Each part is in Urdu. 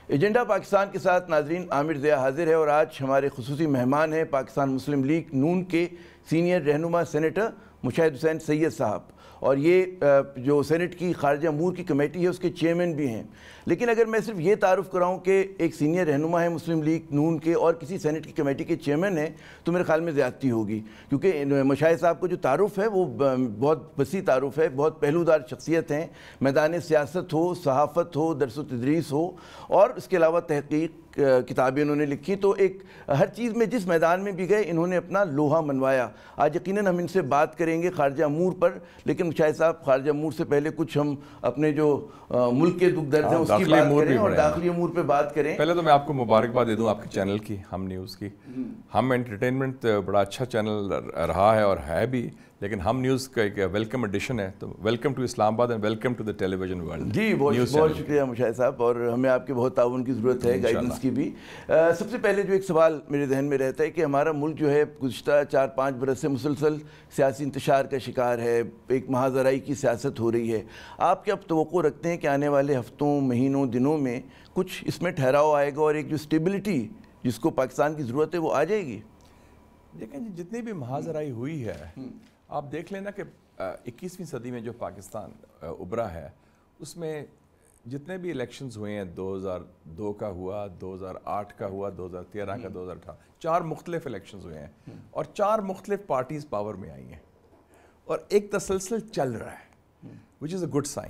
ایجنڈا پاکستان کے ساتھ ناظرین عامر ضیاء حاضر ہے اور آج ہمارے خصوصی مہمان ہیں پاکستان مسلم لیگ نون کے سینئر رہنما سینیٹر مشاہد حسین سید صاحب، اور یہ جو سینٹ کی خارجہ امور کی کمیٹی ہے اس کے چیئرمین بھی ہیں۔ لیکن اگر میں صرف یہ تعارف کراؤں کہ ایک سینئر رہنما ہے مسلم لیگ نون کے اور کسی سینٹ کی کمیٹی کے چیئرمین ہیں تو میرے خیال میں زیادتی ہوگی، کیونکہ مشاہد صاحب کو جو تعارف ہے وہ بہت وسیع تعارف ہے، بہت پہلودار شخصیت ہیں، میدان سیاست ہو، صحافت ہو، درس و تدریس ہو، اور اس کے علاوہ تحقیق کتابیں انہوں نے لکھی، تو ایک ہر چیز میں جس میدان میں بھی گئے انہوں نے اپنا لوہا منوایا۔ آج یقیناً ہم ان سے بات کریں گے خارجہ امور پر، لیکن مشاہد صاحب خارجہ امور سے پہلے کچھ ہم اپنے جو ملک کے دکھ درد ہیں اس کی بات کریں اور داخلی امور پہ بات کریں۔ پہلے تو میں آپ کو مبارکباد دے دوں آپ کے چینل کی، ہم نیوز کی۔ ہم انٹرٹینمنٹ بڑا اچھا چینل رہا ہے اور ہے بھی، لیکن ہم نیوز کا ایک ویلکم ایڈیشن ہے، تو welcome to Islamabad and welcome to the television world. جی بہت شکریہ مشاہد صاحب، اور ہمیں آپ کے بہت تعاون کی ضرورت ہے، گائیڈنس کی بھی۔ سب سے پہلے جو ایک سوال میرے ذہن میں رہتا ہے کہ ہمارا ملک جو ہے گزشتہ 4-5 برس سے مسلسل سیاسی انتشار کا شکار ہے، ایک مہاذرائی کی سیاست ہو رہی ہے۔ آپ کیا توقع رکھتے ہیں کہ آنے والے ہفتوں، مہینوں، دنوں میں کچھ اس میں ٹھہراؤ آئے گا اور ایک جو اسٹیبلٹی جس کو پاکستان کی ضرورت ہے وہ آ جائے گی؟ دیکھیں جی، جتنی بھی مہاذرائی ہوئی ہے، آپ دیکھ لینا کہ 21ویں صدی میں جو پاکستان ابھرا ہے اس میں جتنے بھی الیکشنز ہوئے ہیں، 2002 کا ہوا، 2008 کا ہوا، 2013 کا، 2018، 4 مختلف الیکشنز ہوئے ہیں اور 4 مختلف پارٹیز پاور میں آئی ہیں اور ایک تسلسل چل رہا ہے، which is a good sign۔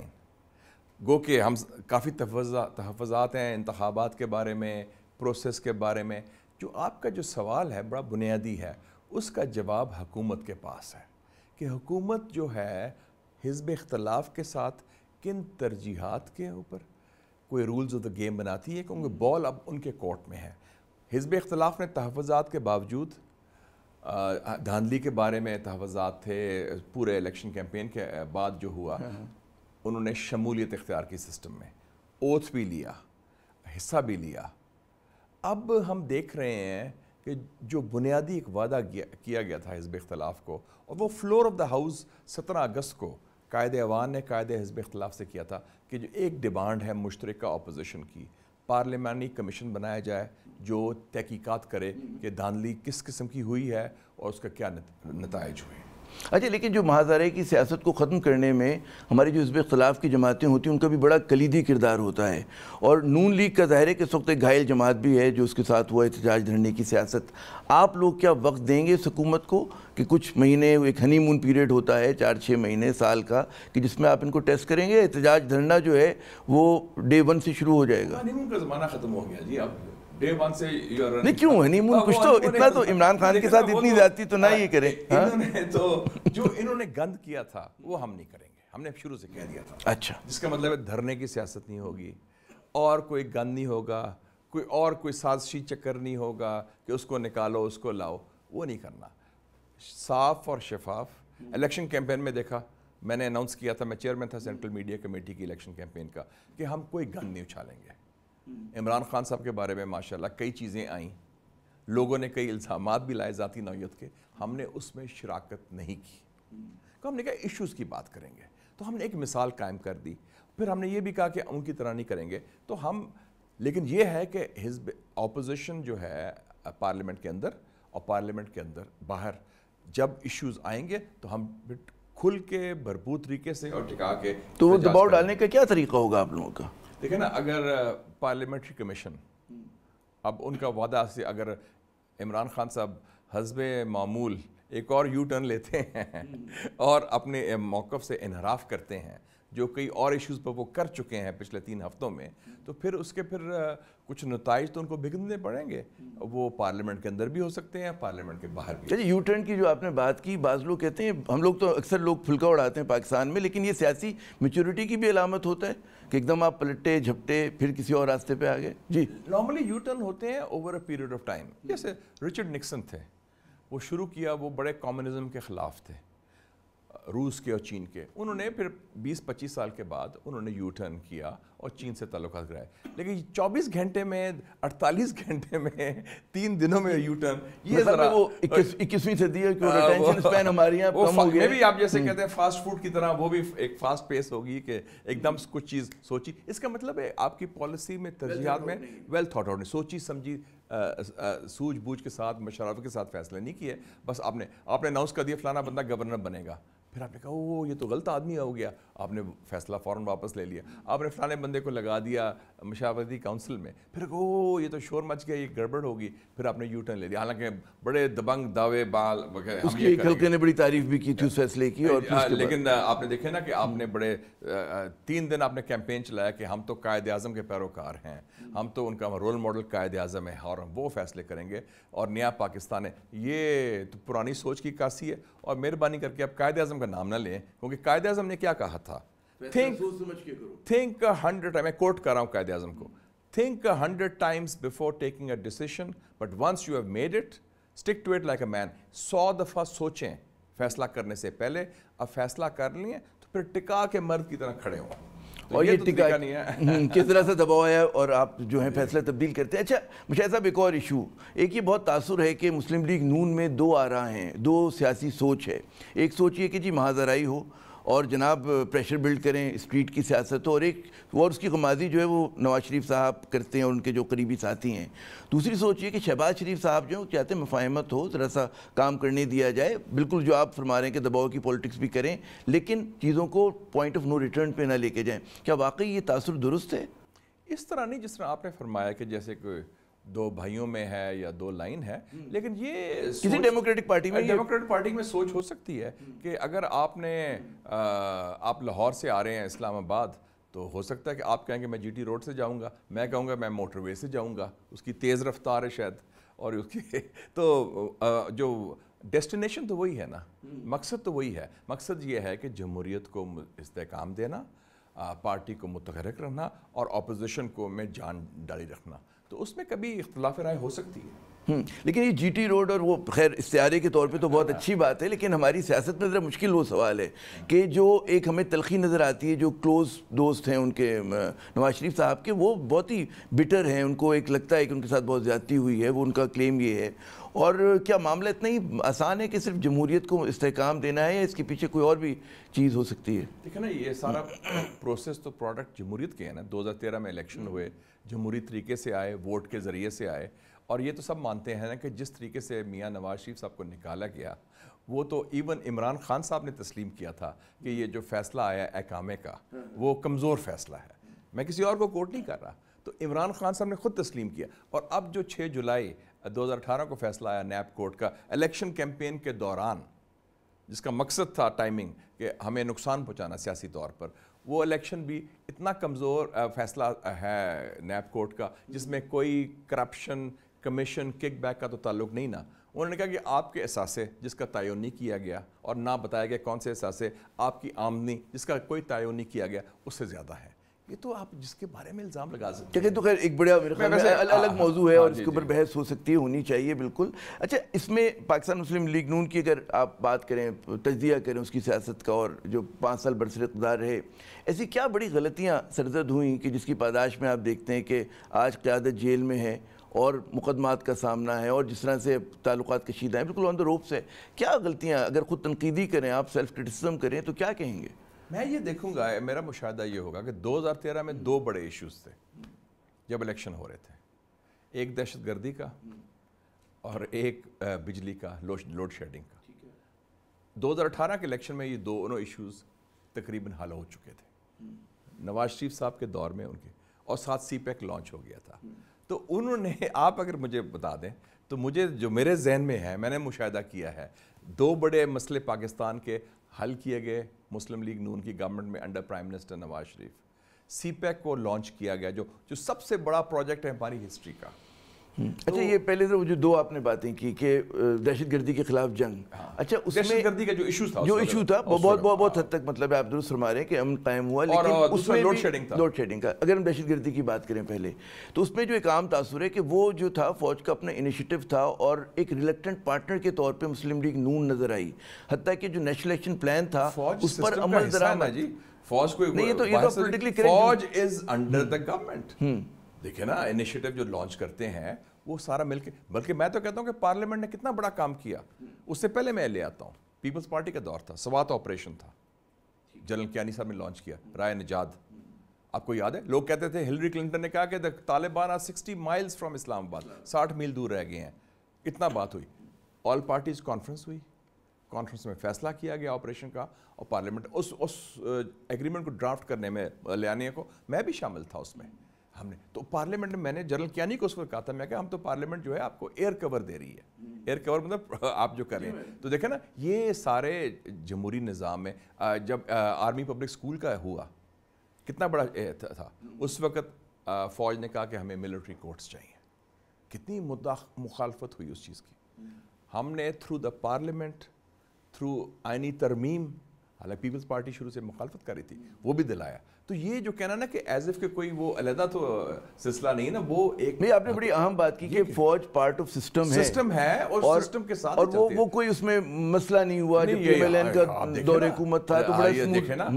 گو کہ ہم کافی تحفظات ہیں انتخابات کے بارے میں، پروسیس کے بارے میں۔ جو آپ کا جو سوال ہے بڑا بنیادی ہے، اس کا جواب حکومت کے پاس ہے کہ حکومت جو ہے حزب اختلاف کے ساتھ کن ترجیحات کے اوپر کوئی رولز آف دا گیم بناتی ہے، کیونکہ بال اب ان کے کورٹ میں ہے۔ حزب اختلاف نے تحفظات کے باوجود، دھاندلی کے بارے میں تحفظات تھے، پورے الیکشن کیمپین کے بعد جو ہوا، انہوں نے شمولیت اختیار کی سسٹم میں، اوتھ بھی لیا، حصہ بھی لیا۔ اب ہم دیکھ رہے ہیں کہ جو بنیادی ایک وعدہ کیا گیا تھا حزب اختلاف کو، اور وہ فلور آف دا ہاؤس 17 اگست کو قائد ایوان نے قائد حزب اختلاف سے کیا تھا کہ جو ایک ڈیمانڈ ہے مشترکہ اپوزیشن کی، پارلیمانی کمیشن بنایا جائے جو تحقیقات کرے کہ دھاندلی کس قسم کی ہوئی ہے اور اس کا کیا نتائج ہوئے۔ اچھا، لیکن جو مہاذرائی کی سیاست کو ختم کرنے میں ہماری جو حزب اختلاف کی جماعتیں ہوتی ہیں ان کا بھی بڑا کلیدی کردار ہوتا ہے، اور نون لیگ کا ظاہر ہے کہ اس وقت ایک گھائل جماعت بھی ہے جو اس کے ساتھ ہوا احتجاج دھرنے کی سیاست۔ آپ لوگ کیا وقت دیں گے اس حکومت کو کہ کچھ مہینے، ایک ہنی مون پیریڈ ہوتا ہے 4-6 مہینے سال کا، کہ جس میں آپ ان کو ٹیسٹ کریں گے؟ احتجاج دھرنا جو ہے وہ ڈے 1 سے شروع ہو جائے گا؟ ہنی مون کا زمانہ ختم ہو گیا جی، اب ڈے 1 سے نہیں، کیوں ہنی مون؟ کچھ تو اتنا تو عمران خان کے ساتھ اتنی زیادتی تو نہ ہی کریں۔ جو انہوں نے گند کیا تھا وہ ہم نہیں کریں گے، ہم نے شروع سے کہہ دیا تھا۔ اچھا، جس کا مطلب ہے دھرنے کی سیاست نہیں ہوگی، اور کوئی گند نہیں ہوگا، کوئی سازشی چکر نہیں ہوگا کہ اس کو نکالو اس کو لاؤ، وہ نہیں کرنا۔ صاف اور شفاف الیکشن کیمپین میں دیکھا، میں نے اناؤنس کیا تھا، میں چیئرمین تھا سینٹرل میڈیا کمیٹی کی الیکشن کیمپین کا، کہ ہم کوئی گند نہیں اچھالیں گے۔ عمران خان صاحب کے بارے میں ماشاءاللہ کئی چیزیں آئیں، لوگوں نے کئی الزامات بھی لائے ذاتی نوعیت کے، ہم نے اس میں شراکت نہیں کی۔ تو ہم نے کہا ایشوز کی بات کریں گے، تو ہم نے ایک مثال قائم کر دی۔ پھر ہم نے یہ بھی کہا کہ ان کی طرح نہیں کریں گے، تو ہم، لیکن یہ ہے کہ حزب اپوزیشن جو ہے پارلیمنٹ کے اندر اور پارلیمنٹ کے اندر باہر جب ایشوز آئیں گے تو ہم کھل کے بھرپور طریقے سے اور ٹکا کے۔ تو وہ دباؤ ڈالنے کا کیا طریقہ ہوگا آپ لوگوں کا؟ دیکھیں نا، اگر پارلیمنٹری کمیشن، اب ان کا وعدہ سے اگر عمران خان صاحب حسب معمول ایک اور یو ٹرن لیتے ہیں اور اپنے موقف سے انحراف کرتے ہیں جو کئی اور ایشوز پر وہ کر چکے ہیں پچھلے 3 ہفتوں میں، تو پھر اس کے کچھ نتائج تو ان کو بھگتنے پڑیں گے، وہ پارلیمنٹ کے اندر بھی ہو سکتے ہیں، پارلیمنٹ کے باہر بھی۔ یو ٹرن کی جو آپ نے بات کی، بعض لوگ کہتے ہیں، ہم لوگ تو اکثر لوگ پھلکا اڑاتے ہیں پاکستان میں، لیکن یہ سیاسی میچورٹی کی بھی علامت ہوتا ہے کہ ایک دم آپ پلٹے جھپٹے پھر کسی اور راستے پہ آگئے؟ جی، نارملی یو ٹرن ہوتے ہیں over a period of time. جیسے رچرڈ نکسن تھے، وہ شروع کیا، وہ بڑے کمیونزم کے خلاف تھے، روس کے اور چین کے. انہوں نے پھر 20-25 سال کے بعد انہوں نے یو ٹرن کیا اور چین سے تعلقات کرائے. لیکن 24 گھنٹے میں 48 گھنٹے میں 3 دنوں میں یو ٹرن, یہ ذرا وہ 21ویں صدی ہے کہ ریٹینشن سپین ہماری یہاں کم ہو گیا. میں بھی آپ جیسے کہتے ہیں فاسٹ فوڈ کی طرح وہ بھی ایک فاسٹ پیس ہوگی کہ ایک دم کچھ چیز سوچی. اس کا مطلب ہے آپ کی پالیسی میں ترجیحات میں ویل تھاٹ آؤٹ, سوچی سمجھی سوجھ بوجھ کے ساتھ مشاورت کے ساتھ فیصلے نہیں کیے. بس آپ نے اناؤنس کر دیا فلانا بندہ گورنر بنے گا, پھر آپ نے کہا اوہ یہ تو غلط آدمی ہو گیا, آپ نے فیصلہ فوراً واپس لے لیا. آپ نے فلانے بندے کو لگا دیا مشاورتی کونسل میں, پھر اوہ یہ تو شور مچ گیا, یہ گڑبڑ ہوگی, پھر آپ نے یو ٹرن لے لیا. حالانکہ بڑے دبنگ دعوے بال اس کی ایک حلقے نے بڑی تعریف بھی کی تھی اس فیصلے کی. اور لیکن آپ نے دیکھا نا کہ آپ نے بڑے 3 دن آپ نے کیمپین چلایا کہ ہم تو قائد اعظم کے پیروکار ہیں, ہم تو ان کا رول ماڈل قائد اعظم ہے اور ہم وہ فیصلے کریں گے اور نیا پاکستان ہے. یہ تو پرانی سوچ کی عکاسی ہے. اور مہربانی کر کے آپ قائد اعظم کا نام نہ لیں, کیونکہ قائد اعظم نے کیا کہا تھا, تھنک 100 میں کوٹ کر رہا ہوں قائد اعظم کو, think 100 times before taking a decision, but once you have made it, stick to it like a man. 100 دفعہ سوچیں فیصلہ کرنے سے پہلے, اب فیصلہ کر لیں تو پھر ٹکا کے مرد کی طرح کھڑے ہوں. اور یہ ٹکا نہیں ہے کس طرح سے دباؤ ہے اور آپ جو ہیں فیصلہ تبدیل کرتے ہیں. اچھا مشاہد صاحب, ایک اور ایشو, ایک یہ بہت تاثر ہے کہ مسلم لیگ نون میں 2 آراء ہیں, 2 سیاسی سوچ ہے. ایک سوچ یہ کہ جی محاذ آرائی ہو اور جناب پریشر بلڈ کریں, اسٹریٹ کی سیاست ہو, اور ایک اور اس کی غمازی جو ہے وہ نواز شریف صاحب کرتے ہیں اور ان کے جو قریبی ساتھی ہیں. دوسری سوچ یہ کہ شہباز شریف صاحب جو چاہتے ہیں مفاہمت ہو, ذرا سا کام کرنے دیا جائے, بالکل جو آپ فرما رہے ہیں کہ دباؤ کی پولیٹکس بھی کریں لیکن چیزوں کو پوائنٹ آف نو ریٹرن پہ نہ لے کے جائیں. کیا واقعی یہ تاثر درست ہے؟ اس طرح نہیں جس طرح آپ نے فرمایا کہ جیسے کوئی 2 بھائیوں میں ہے یا 2 لائن ہے, لیکن یہ کسی ڈیموکریٹک پارٹی میں سوچ ہو سکتی ہے کہ اگر آپ لاہور سے آ رہے ہیں اسلام آباد, تو ہو سکتا ہے کہ آپ کہیں کہ میں جی ٹی روڈ سے جاؤں گا, میں کہوں گا میں موٹر وے سے جاؤں گا, اس کی تیز رفتار ہے شاید, اور اس کی تو جو ڈیسٹینیشن تو وہی ہے نا, مقصد تو وہی ہے. مقصد یہ ہے کہ جمہوریت کو استحکام دینا, پارٹی کو متحرک رکھنا اور اپوزیشن کو میں جان ڈالی رکھنا. تو اس میں کبھی اختلاف رائے ہو سکتی ہے. لیکن یہ جی ٹی روڈ اور وہ خیر استعارے کے طور پہ تو بہت اچھی بات ہے, لیکن ہماری سیاست میں ذرا مشکل وہ سوال ہے کہ جو ایک ہمیں تلخی نظر آتی ہے, جو کلوز دوست ہیں ان کے نواز شریف صاحب کے, وہ بہت ہی بٹر ہیں, ان کو ایک لگتا ہے کہ ان کے ساتھ بہت زیادتی ہوئی ہے, وہ ان کا کلیم یہ ہے. اور کیا معاملہ اتنا ہی آسان ہے کہ صرف جمہوریت کو استحکام دینا ہے, یا اس کے پیچھے کوئی اور بھی چیز ہو سکتی ہے؟ دیکھیں نا, یہ سارا پروسیس تو پروڈکٹ جمہوریت کے ہے نا. 2013 میں الیکشن ہوئے, جمہوری طریقے سے آئے, ووٹ کے ذریعے سے آئے, اور یہ تو سب مانتے ہیں نا کہ جس طریقے سے میاں نواز شریف صاحب کو نکالا گیا, وہ تو ایون عمران خان صاحب نے تسلیم کیا تھا کہ یہ جو فیصلہ آیا احکامے کا وہ کمزور فیصلہ ہے. میں کسی اور کو کوٹ نہیں کر رہا, تو عمران خان صاحب نے خود تسلیم کیا. اور اب جو 6 جولائی 2018 کو فیصلہ آیا نیب کورٹ کا, الیکشن کیمپین کے دوران, جس کا مقصد تھا ٹائمنگ کہ ہمیں نقصان پہنچانا سیاسی طور پر, وہ الیکشن بھی اتنا کمزور فیصلہ ہے نیب کورٹ کا, جس میں کوئی کرپشن, کمیشن, کک بیک کا تو تعلق نہیں نا. انہوں نے کہا کہ آپ کے اثاثے جس کا تعین نہیں کیا گیا, اور نہ بتایا گیا کون سے اثاثے, آپ کی آمدنی جس کا کوئی تعین نہیں کیا گیا اس سے زیادہ ہے. یہ تو آپ جس کے بارے میں الزام لگا سکتے ہیں. تو خیر ایک بڑا الگ موضوع ہے اور اس کے اوپر بحث ہو سکتی ہے, ہونی چاہیے بالکل. اچھا, اس میں پاکستان مسلم لیگ نون کی اگر آپ بات کریں, تجزیہ کریں اس کی سیاست کا, اور جو 5 سال برسر اقتدار رہے, ایسی کیا بڑی غلطیاں سرزد ہوئیں کہ جس کی پاداش میں آپ دیکھتے ہیں کہ آج قیادت جیل میں ہے اور مقدمات کا سامنا ہے, اور جس طرح سے تعلقات کشیدہ ہیں, بالکل آن دا روپس ہے. کیا غلطیاں, اگر خود تنقیدی کریں آپ, سیلف کرٹیسزم کریں, تو کیا کہیں گے؟ میں یہ دیکھوں گا, میرا مشاہدہ یہ ہوگا کہ 2013 میں 2 بڑے ایشوز تھے جب الیکشن ہو رہے تھے. ایک دہشت گردی کا اور ایک بجلی کا لوڈ شیڈنگ کا. 2018 کے الیکشن میں یہ دونوں ایشوز تقریباً حل ہو چکے تھے نواز شریف صاحب کے دور میں ان کے, اور ساتھ سی پیک لانچ ہو گیا تھا. تو انہوں نے, آپ اگر مجھے بتا دیں تو مجھے جو میرے ذہن میں ہے, میں نے مشاہدہ کیا ہے, 2 بڑے مسئلے پاکستان کے حل کیے گئے مسلم لیگ نون کی گورنمنٹ میں under prime minister Nawaz Sharif. CPEC کو لانچ کیا گیا جو سب سے بڑا پروجیکٹ ہے ہماری ہسٹری کا, اچھا یہ پہلے تو جو دو آپ نے باتیں کی کہ دہشت گردی کے خلاف جنگ، اچھا اس میں دہشت گردی کا جو ایشو تھا بہت حد تک مطلب آپ درست فرما رہے ہیں کہ امن قائم ہوا، لیکن اس میں لوڈ شیڈنگ کا اگر ہم دہشت گردی کی بات کریں پہلے تو اس میں جو ایک عام تاثر ہے کہ وہ جو تھا فوج کا اپنا انیشیٹو تھا اور ایک ریلیکٹنٹ پارٹنر کے طور پہ مسلم لیگ نون نظر آئی، حتیٰ کہ جو نیشنل ایکشن پلان تھا اس پر عمل درآمد فوج کو فوج از انڈر دا گورنمنٹ. دیکھیں نا انیشیٹو جو لانچ کرتے ہیں وہ سارا مل کے، بلکہ میں تو کہتا ہوں کہ پارلیمنٹ نے کتنا بڑا کام کیا. اس سے پہلے میں لے آتا ہوں پیپلز پارٹی کا دور تھا، سوات آپریشن تھا، جنرل کیانی صاحب نے لانچ کیا، رائے نجات. آپ کو یاد ہے لوگ کہتے تھے ہلری کلنٹن نے کہا کہ Taliban are 60 miles from Islamabad, 60 میل دور رہ گئے ہیں. اتنا بات ہوئی، آل پارٹیز کانفرنس ہوئی، کانفرنس میں فیصلہ کیا گیا آپریشن کا، اور پارلیمنٹ اس ایگریمنٹ کو ڈرافٹ کرنے میں لے آنے کو میں بھی شامل تھا اس میں. ہم نے تو پارلیمنٹ میں نے جنرل کیانی کو اس وقت کہا تھا، میں کہ ہم تو پارلیمنٹ جو ہے آپ کو ایئر کور دے رہی ہے، ایئر کور مطلب آپ جو کریں. تو دیکھیں نا یہ سارے جمہوری نظام میں جب آرمی پبلک اسکول کا ہوا کتنا بڑا تھا، اس وقت فوج نے کہا کہ ہمیں ملٹری کورٹس چاہیے. کتنی مخالفت ہوئی اس چیز کی. ہم نے تھرو دا پارلیمنٹ، تھرو آئینی ترمیم، حالانکہ پیپلز پارٹی شروع سے مخالفت کر رہی تھی، وہ بھی دلایا. تو یہ جو کہنا نا کہ ایز اف کہ کوئی وہ علیحدہ تو سلسلہ نہیں ہے نا، وہ ایک آپ نے بڑی اہم بات کی کہ فوج پارٹ آف سسٹم ہے اور سسٹم کے ساتھ اور وہ کوئی اس میں مسئلہ نہیں ہوا. جب پی ایل این کا دور حکومت تھا تو بڑا دیکھیں نا،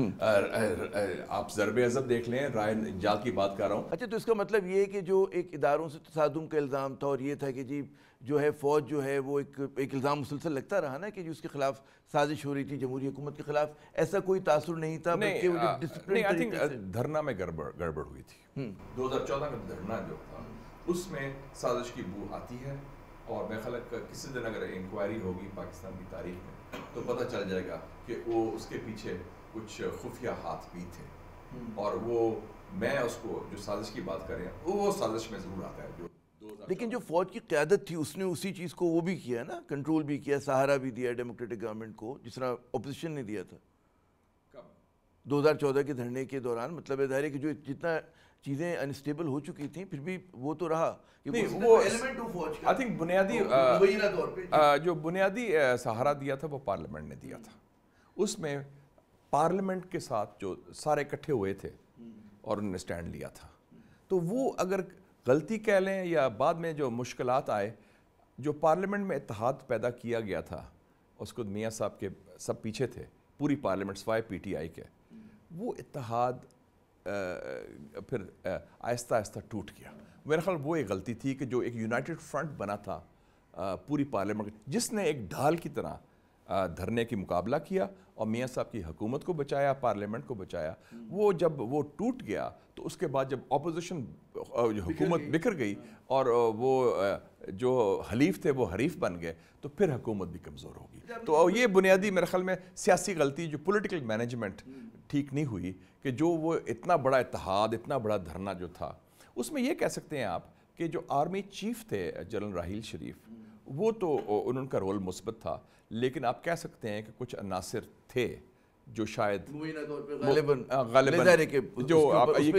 آپ ضرب عضب دیکھ لیں، رائے نجات کی بات کر رہا ہوں. اچھا تو اس کا مطلب یہ ہے کہ جو ایک اداروں سے تصادم کا الزام تھا اور یہ تھا کہ جی جو ہے فوج جو ہے وہ ایک الزام مسلسل لگتا رہا نا کہ جو اس کے خلاف سازش ہو رہی تھی جمہوری حکومت کے خلاف، ایسا کوئی تاثر نہیں تھا. نہیں، آئی تھنک دھرنا میں گڑبڑ ہوئی تھی. 2014 کا دھرنا جو تھا اس میں سازش کی بو آتی ہے، اور میں خیال ہے کسی دن اگر انکوائری ہوگی پاکستان کی تاریخ میں تو پتہ چل جائے گا کہ وہ اس کے پیچھے کچھ خفیہ ہاتھ بھی تھے. اور وہ میں اس کو جو سازش کی بات کریں وہ سازش میں ضرور آتا ہے. جو لیکن جو فوج کی قیادت تھی اس نے اسی چیز کو وہ بھی کیا نا، کنٹرول بھی کیا، سہارا بھی دیا ڈیموکریٹک گورنمنٹ کو، جس طرح اپوزیشن نے دیا تھا 2014 کے دھرنے کے دوران. مطلب ظاہر ہے کہ جو جتنا چیزیں انسٹیبل ہو چکی تھیں پھر بھی وہ تو رہا کہ وہ آئی تھنک بنیادی جو بنیادی سہارا دیا تھا وہ پارلیمنٹ نے دیا تھا. اس میں پارلیمنٹ کے ساتھ جو سارے اکٹھے ہوئے تھے اور انہوں نے سٹینڈ لیا تھا. تو وہ اگر غلطی کہہ لیں یا بعد میں جو مشکلات آئے، جو پارلیمنٹ میں اتحاد پیدا کیا گیا تھا، اس کو میاں صاحب کے سب پیچھے تھے، پوری پارلیمنٹ سوائے پی ٹی آئی کے، وہ اتحاد پھر آہستہ آہستہ ٹوٹ گیا. میرے خیال وہ ایک غلطی تھی کہ جو ایک یونائٹڈ فرنٹ بنا تھا پوری پارلیمنٹ، جس نے ایک ڈھال کی طرح دھرنے کی مقابلہ کیا اور میاں صاحب کی حکومت کو بچایا، پارلیمنٹ کو بچایا. وہ جب وہ ٹوٹ گیا تو اس کے بعد جب اپوزیشن حکومت بکھر گئی اور وہ جو حلیف تھے وہ حریف بن گئے تو پھر حکومت بھی کمزور ہوگی. تو یہ بنیادی میرے خیال میں سیاسی غلطی، جو پولیٹیکل مینجمنٹ ٹھیک نہیں ہوئی کہ جو وہ اتنا بڑا اتحاد، اتنا بڑا دھرنا جو تھا، اس میں یہ کہہ سکتے ہیں آپ کہ جو آرمی چیف تھے جنرل راحیل شریف، وہ تو ان کا رول مثبت تھا، لیکن آپ کہہ سکتے ہیں کہ کچھ عناصر تھے جو شاید غالباً جو آپ یہ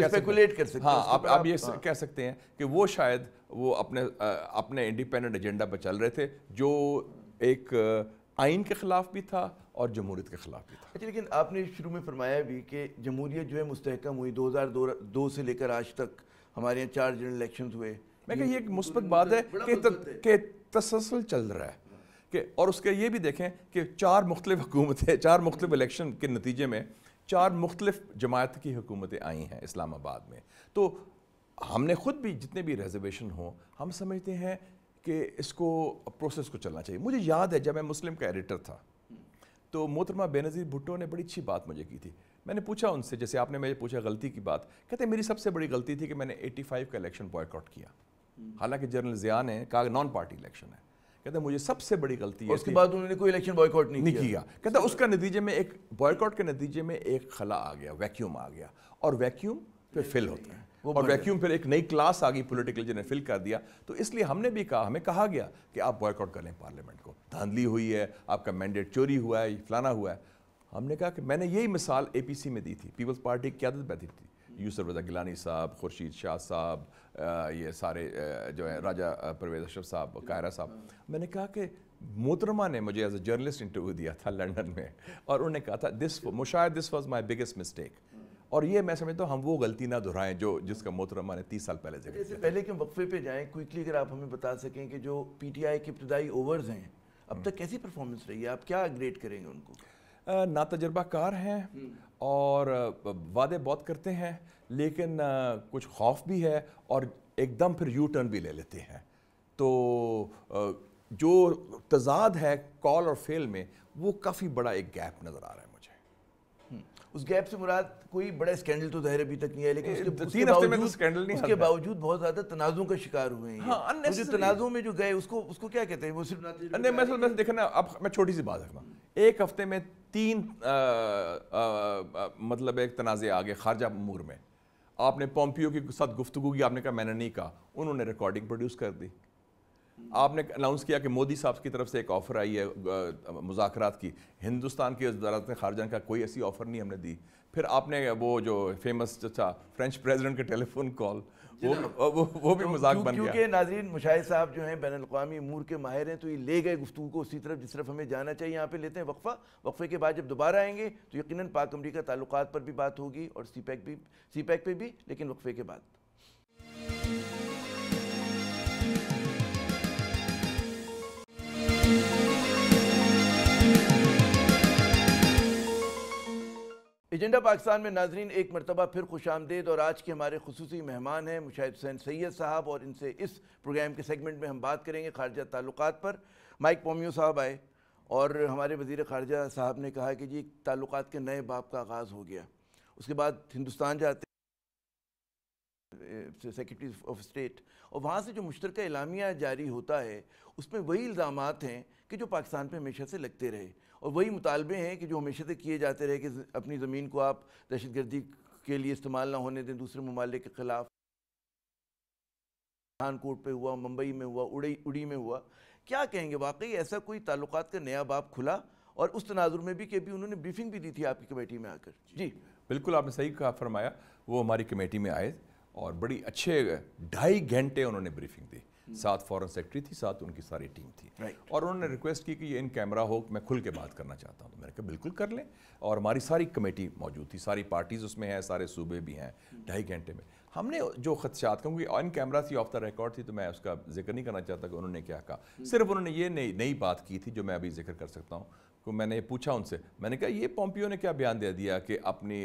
کہہ سکتے ہیں کہ وہ شاید وہ اپنے انڈیپینڈنٹ ایجنڈا پہ چل رہے تھے، جو ایک آئین کے خلاف بھی تھا اور جمہوریت کے خلاف بھی تھا. اچھا لیکن آپ نے شروع میں فرمایا بھی کہ جمہوریت جو ہے مستحکم ہوئی 2002 سے لے کر آج تک ہمارے یہاں 4 جنرل الیکشنز ہوئے. میں کہ یہ ایک مثبت بات ہے کہ تسلسل چل رہا ہے کہ، اور اس کے یہ بھی دیکھیں کہ 4 مختلف حکومتیں، 4 مختلف الیکشن کے نتیجے میں 4 مختلف جماعت کی حکومتیں آئی ہیں اسلام آباد میں. تو ہم نے خود بھی جتنے بھی ریزرویشن ہوں، ہم سمجھتے ہیں کہ اس کو پروسیس کو چلنا چاہیے. مجھے یاد ہے جب میں مسلم کا ایڈیٹر تھا تو محترمہ بے نظیر بھٹو نے بڑی اچھی بات مجھے کی تھی. میں نے پوچھا ان سے، جیسے آپ نے مجھے پوچھا غلطی کی بات، کہتے ہیں میری سب سے بڑی غلطی تھی کہ میں نے 85 کا الیکشن بوائیکاٹ کیا. حالانکہ جنرل ضیاء نے کہا نان پارٹی الیکشن ہے. کہتے ہیں مجھے سب سے بڑی غلطی ہے، اس کے بعد انہوں نے کوئی الیکشن بوائیکاٹ نہیں کیا. کہتے ہیں اس کا نتیجے میں ایک بوائیکاٹ کے نتیجے میں ایک خلا آ گیا، ویکیوم آ گیا، اور ویکیوم پھر فل ہوتا ہے، اور ویکیوم پھر ایک نئی کلاس آ گئی پولیٹیکل جنہیں فل کر دیا. تو اس لیے ہم نے بھی کہا، ہمیں کہا گیا کہ آپ بوائیکاٹ کر لیں پارلیمنٹ کو، دھاندلی ہوئی ہے، آپ کا مینڈیٹ چوری ہوا ہے، فلانا ہوا ہے. ہم نے کہا کہ میں نے یہی مثال اے پی سی میں دی تھی، پیپلز پارٹی کی قیادت بیٹھی تھی، یوسف رضا گیلانی صاحب، خورشید شاہ صاحب، یہ سارے جو ہیں راجہ پرویز اشرف صاحب، قاہرہ صاحب. میں نے کہا کہ محترمہ نے مجھے ایز اے جرنلسٹ انٹرویو دیا تھا لنڈن میں، اور انہوں نے کہا تھا شاید this was my biggest mistake. اور یہ میں سمجھتا ہوں ہم وہ غلطی نہ دہرائیں جس کا محترمہ نے 30 سال پہلے ذکر کیا. پہلے کہ وقفے پہ جائیں کوئکلی اگر آپ ہمیں بتا سکیں کہ جو پی ٹی آئی کے ابتدائی اوورز ہیں اب تک کیسی پرفارمنس رہی ہے، آپ کیا گریڈ کریں گے ان کو؟ ناتجربہ کار ہیں اور وعدے بہت کرتے ہیں، لیکن کچھ خوف بھی ہے اور ایک دم پھر یو ٹرن بھی لے لیتے ہیں. تو جو تضاد ہے کال اور فیل میں وہ کافی بڑا ایک گیپ نظر آ رہا ہے مجھے. اس گیپ سے مراد کوئی بڑا اسکینڈل تو ظاہر ابھی تک نہیں ہے، لیکن اس کے باوجود بہت زیادہ تنازعوں کا شکار ہوئے ہیں. جو تنازعوں میں جو گئے اس کو کیا کہتے ہیں؟ وہ صرف میں دیکھنا، اب میں چھوٹی سی بات رکھنا، ایک ہفتے میں 3 مطلب ایک تنازع آگے خارجہ امور میں. آپ نے پومپیو کے ساتھ گفتگو کی، آپ نے کہا میں نے نہیں کہا، انہوں نے ریکارڈنگ پروڈیوس کر دی. آپ نے اناؤنس کیا کہ مودی صاحب کی طرف سے ایک آفر آئی ہے مذاکرات کی. ہندوستان کی وزارت خارجہ کا کوئی ایسی آفر نہیں ہم نے دی. پھر آپ نے وہ جو فیمس تھا فرینچ پریزیڈنٹ کا ٹیلی فون کال، وہ بھی مذاق بن گیا. کیونکہ ناظرین مشاہد صاحب جو ہیں بین الاقوامی امور کے ماہر ہیں، تو یہ لے گئے گفتگو کو اسی طرف جس طرف ہمیں جانا چاہیے. یہاں پہ لیتے ہیں وقفہ. وقفے کے بعد جب دوبارہ آئیں گے تو یقیناً پاک امریکہ تعلقات پر بھی بات ہوگی اور سی پیک پہ بھی، لیکن وقفے کے بعد. ایجنڈا پاکستان میں ناظرین ایک مرتبہ پھر خوش آمدید، اور آج کے ہمارے خصوصی مہمان ہیں مشاہد حسین سید صاحب، اور ان سے اس پروگرام کے سیگمنٹ میں ہم بات کریں گے خارجہ تعلقات پر. مائک پومپیو صاحب آئے اور ہمارے وزیر خارجہ صاحب نے کہا کہ جی تعلقات کے نئے باب کا آغاز ہو گیا. اس کے بعد ہندوستان جاتے سیکرٹری آف اسٹیٹ، اور وہاں سے جو مشترکہ اعلامیہ جاری ہوتا ہے اس میں وہی الزامات ہیں کہ جو پاکستان پہ ہمیشہ سے لگتے رہے، اور وہی مطالبے ہیں کہ جو ہمیشہ سے کیے جاتے رہے کہ اپنی زمین کو آپ دہشت گردی کے لیے استعمال نہ ہونے دیں دوسرے ممالک کے خلاف. پٹھانکوٹ پہ ہوا، ممبئی میں ہوا، اڑی میں ہوا. کیا کہیں گے، واقعی ایسا کوئی تعلقات کا نیا باب کھلا؟ اور اس تناظر میں بھی کہ ابھی انہوں نے بریفنگ بھی دی تھی آپ کی کمیٹی میں آ کر. جی بالکل، آپ نے صحیح کہا، فرمایا. وہ ہماری کمیٹی میں آئے اور بڑی اچھے 2.5 گھنٹے انہوں نے بریفنگ دی. ساتھ فورن سیکرٹری تھی، ساتھ ان کی ساری ٹیم تھی، اور انہوں نے ریکویسٹ کی کہ یہ ان کیمرہ ہو، میں کھل کے بات کرنا چاہتا ہوں. تو میں نے کہا بالکل کر لیں، اور ہماری ساری کمیٹی موجود تھی، ساری پارٹیز اس میں ہیں، سارے صوبے بھی ہیں. 2.5 گھنٹے میں ہم نے جو خدشات، کیونکہ آن کیمرہ تھی، آف دا ریکارڈ تھی، تو میں اس کا ذکر نہیں کرنا چاہتا کہ انہوں نے کیا کہا. صرف انہوں نے یہ نئی بات کی تھی جو میں ابھی ذکر کر سکتا ہوں. کہ میں نے پوچھا ان سے، میں نے کہا یہ پومپیو نے کیا بیان دے دیا کہ اپنی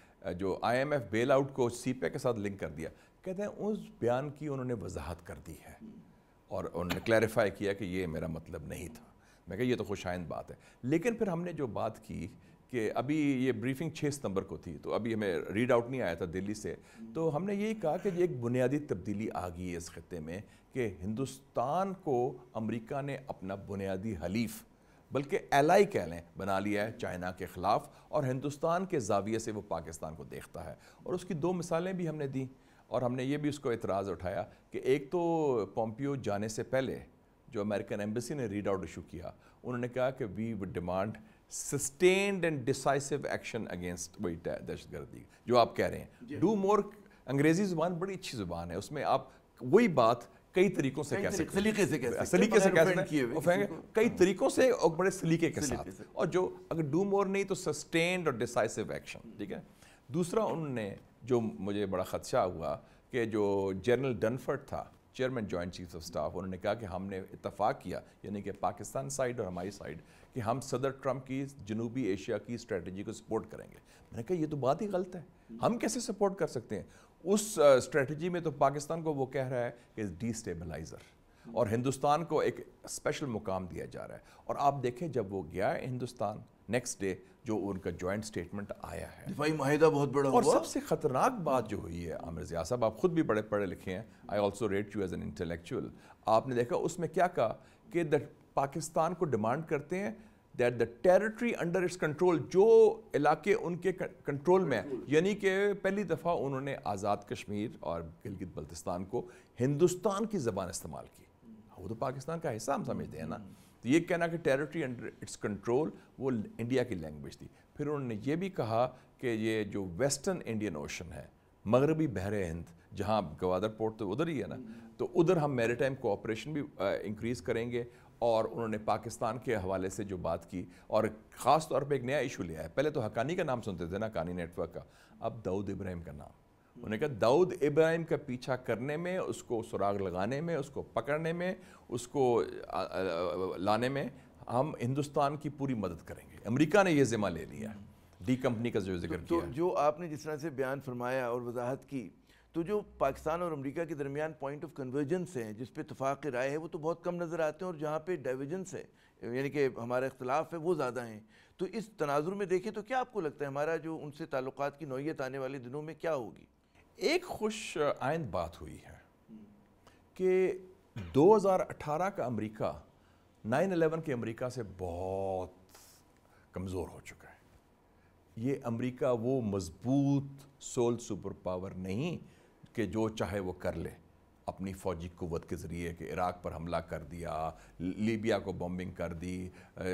جو IMF بیل آؤٹ کو سی پیک کے ساتھ لنک کر دیا. کہتے ہیں اس بیان کی انہوں نے وضاحت کر دی ہے اور انہوں نے کلیریفائی کیا کہ یہ میرا مطلب نہیں تھا. میں کہا یہ تو خوش آئند بات ہے. لیکن پھر ہم نے جو بات کی کہ ابھی یہ بریفنگ 6 ستمبر کو تھی، تو ابھی ہمیں ریڈ آؤٹ نہیں آیا تھا دلی سے، تو ہم نے یہی کہا کہ ایک بنیادی تبدیلی آ گئی ہے اس خطے میں کہ ہندوستان کو امریکہ نے اپنا بنیادی حلیف، بلکہ ایلائی کہہ لیں، بنا لیا ہے چائنا کے خلاف، اور ہندوستان کے زاویے سے وہ پاکستان کو دیکھتا ہے. اور اس کی 2 مثالیں بھی ہم نے دیں، اور ہم نے یہ بھی اس کو اعتراض اٹھایا کہ ایک تو پومپیو جانے سے پہلے جو امریکن ایمبیسی نے ریڈ آؤٹ ایشو کیا، انہوں نے کہا کہ we would demand sustained and decisive action against وہی دہشت گردی جو آپ کہہ رہے ہیں. ڈو مور، انگریزی زبان بڑی اچھی زبان ہے، اس میں آپ وہی بات کئی طریقوں سے کہہ سکتے ہیں، سلیقے سے کہہ سکتے ہیں، کئی طریقوں سے اور بڑے سلیقے کے ساتھ. اور جو اگر ڈو مور نہیں تو سسٹینڈ اور ڈیسائسو ایکشن، ٹھیک ہے. دوسرا انہوں نے جو مجھے بڑا خدشہ ہوا کہ جو جنرل ڈنفرڈ تھا، chairman joint chief of staff, انہوں نے کہا کہ ہم نے اتفاق کیا، یعنی کہ پاکستان سائیڈ اور ہماری سائیڈ، کہ ہم صدر ٹرمپ کی جنوبی ایشیا کی اسٹریٹجی کو سپورٹ کریں گے. میں نے کہا یہ تو بات ہی غلط ہے، ہم کیسے سپورٹ کر سکتے ہیں؟ اس اسٹریٹجی میں تو پاکستان کو وہ کہہ رہا ہے کہ ڈی اسٹیبلائزر، اور ہندوستان کو ایک اسپیشل مقام دیا جا رہا ہے. اور آپ دیکھیں جب وہ گیا ہے ہندوستان، نیکسٹ ڈے جو ان کا جوائنٹ سٹیٹمنٹ آیا ہے، دفاعی معاہدہ بہت بڑا ہوا. اور سب سے خطرناک بات جو ہوئی ہے، عامر ضیاء صاحب آپ خود بھی بڑے پڑھے لکھے ہیں، I also rate you as an intellectual. آپ نے دیکھا اس میں کیا کہا کہ پاکستان کو ڈیمانڈ کرتے ہیں that the territory under its control، جو علاقے ان کے کنٹرول میں، یعنی کہ پہلی دفعہ انہوں نے آزاد کشمیر اور گلگت بلتستان کو ہندوستان کی زبان استعمال کی. وہ تو پاکستان کا حصہ ہم سمجھتے ہیں نا. تو یہ کہنا کہ ٹیریٹری انڈر اٹس کنٹرول وہ انڈیا کی لینگویج تھی. پھر انہوں نے یہ بھی کہا کہ یہ جو ویسٹرن انڈین اوشن ہے مغربی بحر ہند جہاں گوادر پورٹ تو ادھر ہی ہے نا, تو ادھر ہم میری ٹائم کوآپریشن بھی انکریز کریں گے. اور انہوں نے پاکستان کے حوالے سے جو بات کی, اور خاص طور پہ ایک نیا ایشو لیا ہے. پہلے تو حقانی کا نام سنتے تھے نا, حقانی نیٹ ورک کا, اب داؤد ابراہیم کا نام. انہوں نے کہا داؤد ابراہیم کا پیچھا کرنے میں, اس کو سراغ لگانے میں, اس کو پکڑنے میں, اس کو لانے میں ہم ہندوستان کی پوری مدد کریں گے. امریکہ نے یہ ذمہ لے لیا ہے, ڈی کمپنی کا جو ذکر کیا. تو جو آپ نے جس طرح سے بیان فرمایا اور وضاحت کی, تو جو پاکستان اور امریکہ کے درمیان پوائنٹ آف کنورجنس ہیں, جس پہ اتفاق رائے ہے, وہ تو بہت کم نظر آتے ہیں, اور جہاں پہ ڈائیورجنس ہے, یعنی کہ ہمارا اختلاف ہے, وہ زیادہ ہیں. تو اس تناظر میں دیکھیں تو کیا آپ کو لگتا ہے ہمارا جو ان سے تعلقات کی نوعیت آنے والے دنوں میں کیا ہوگی؟ ایک خوش آئند بات ہوئی ہے کہ 2018 کا امریکہ 9/11 کے امریکہ سے بہت کمزور ہو چکا ہے. یہ امریکہ وہ مضبوط سول سپر پاور نہیں کہ جو چاہے وہ کر لے اپنی فوجی قوت کے ذریعے, کہ عراق پر حملہ کر دیا, لیبیا کو بمبنگ کر دی,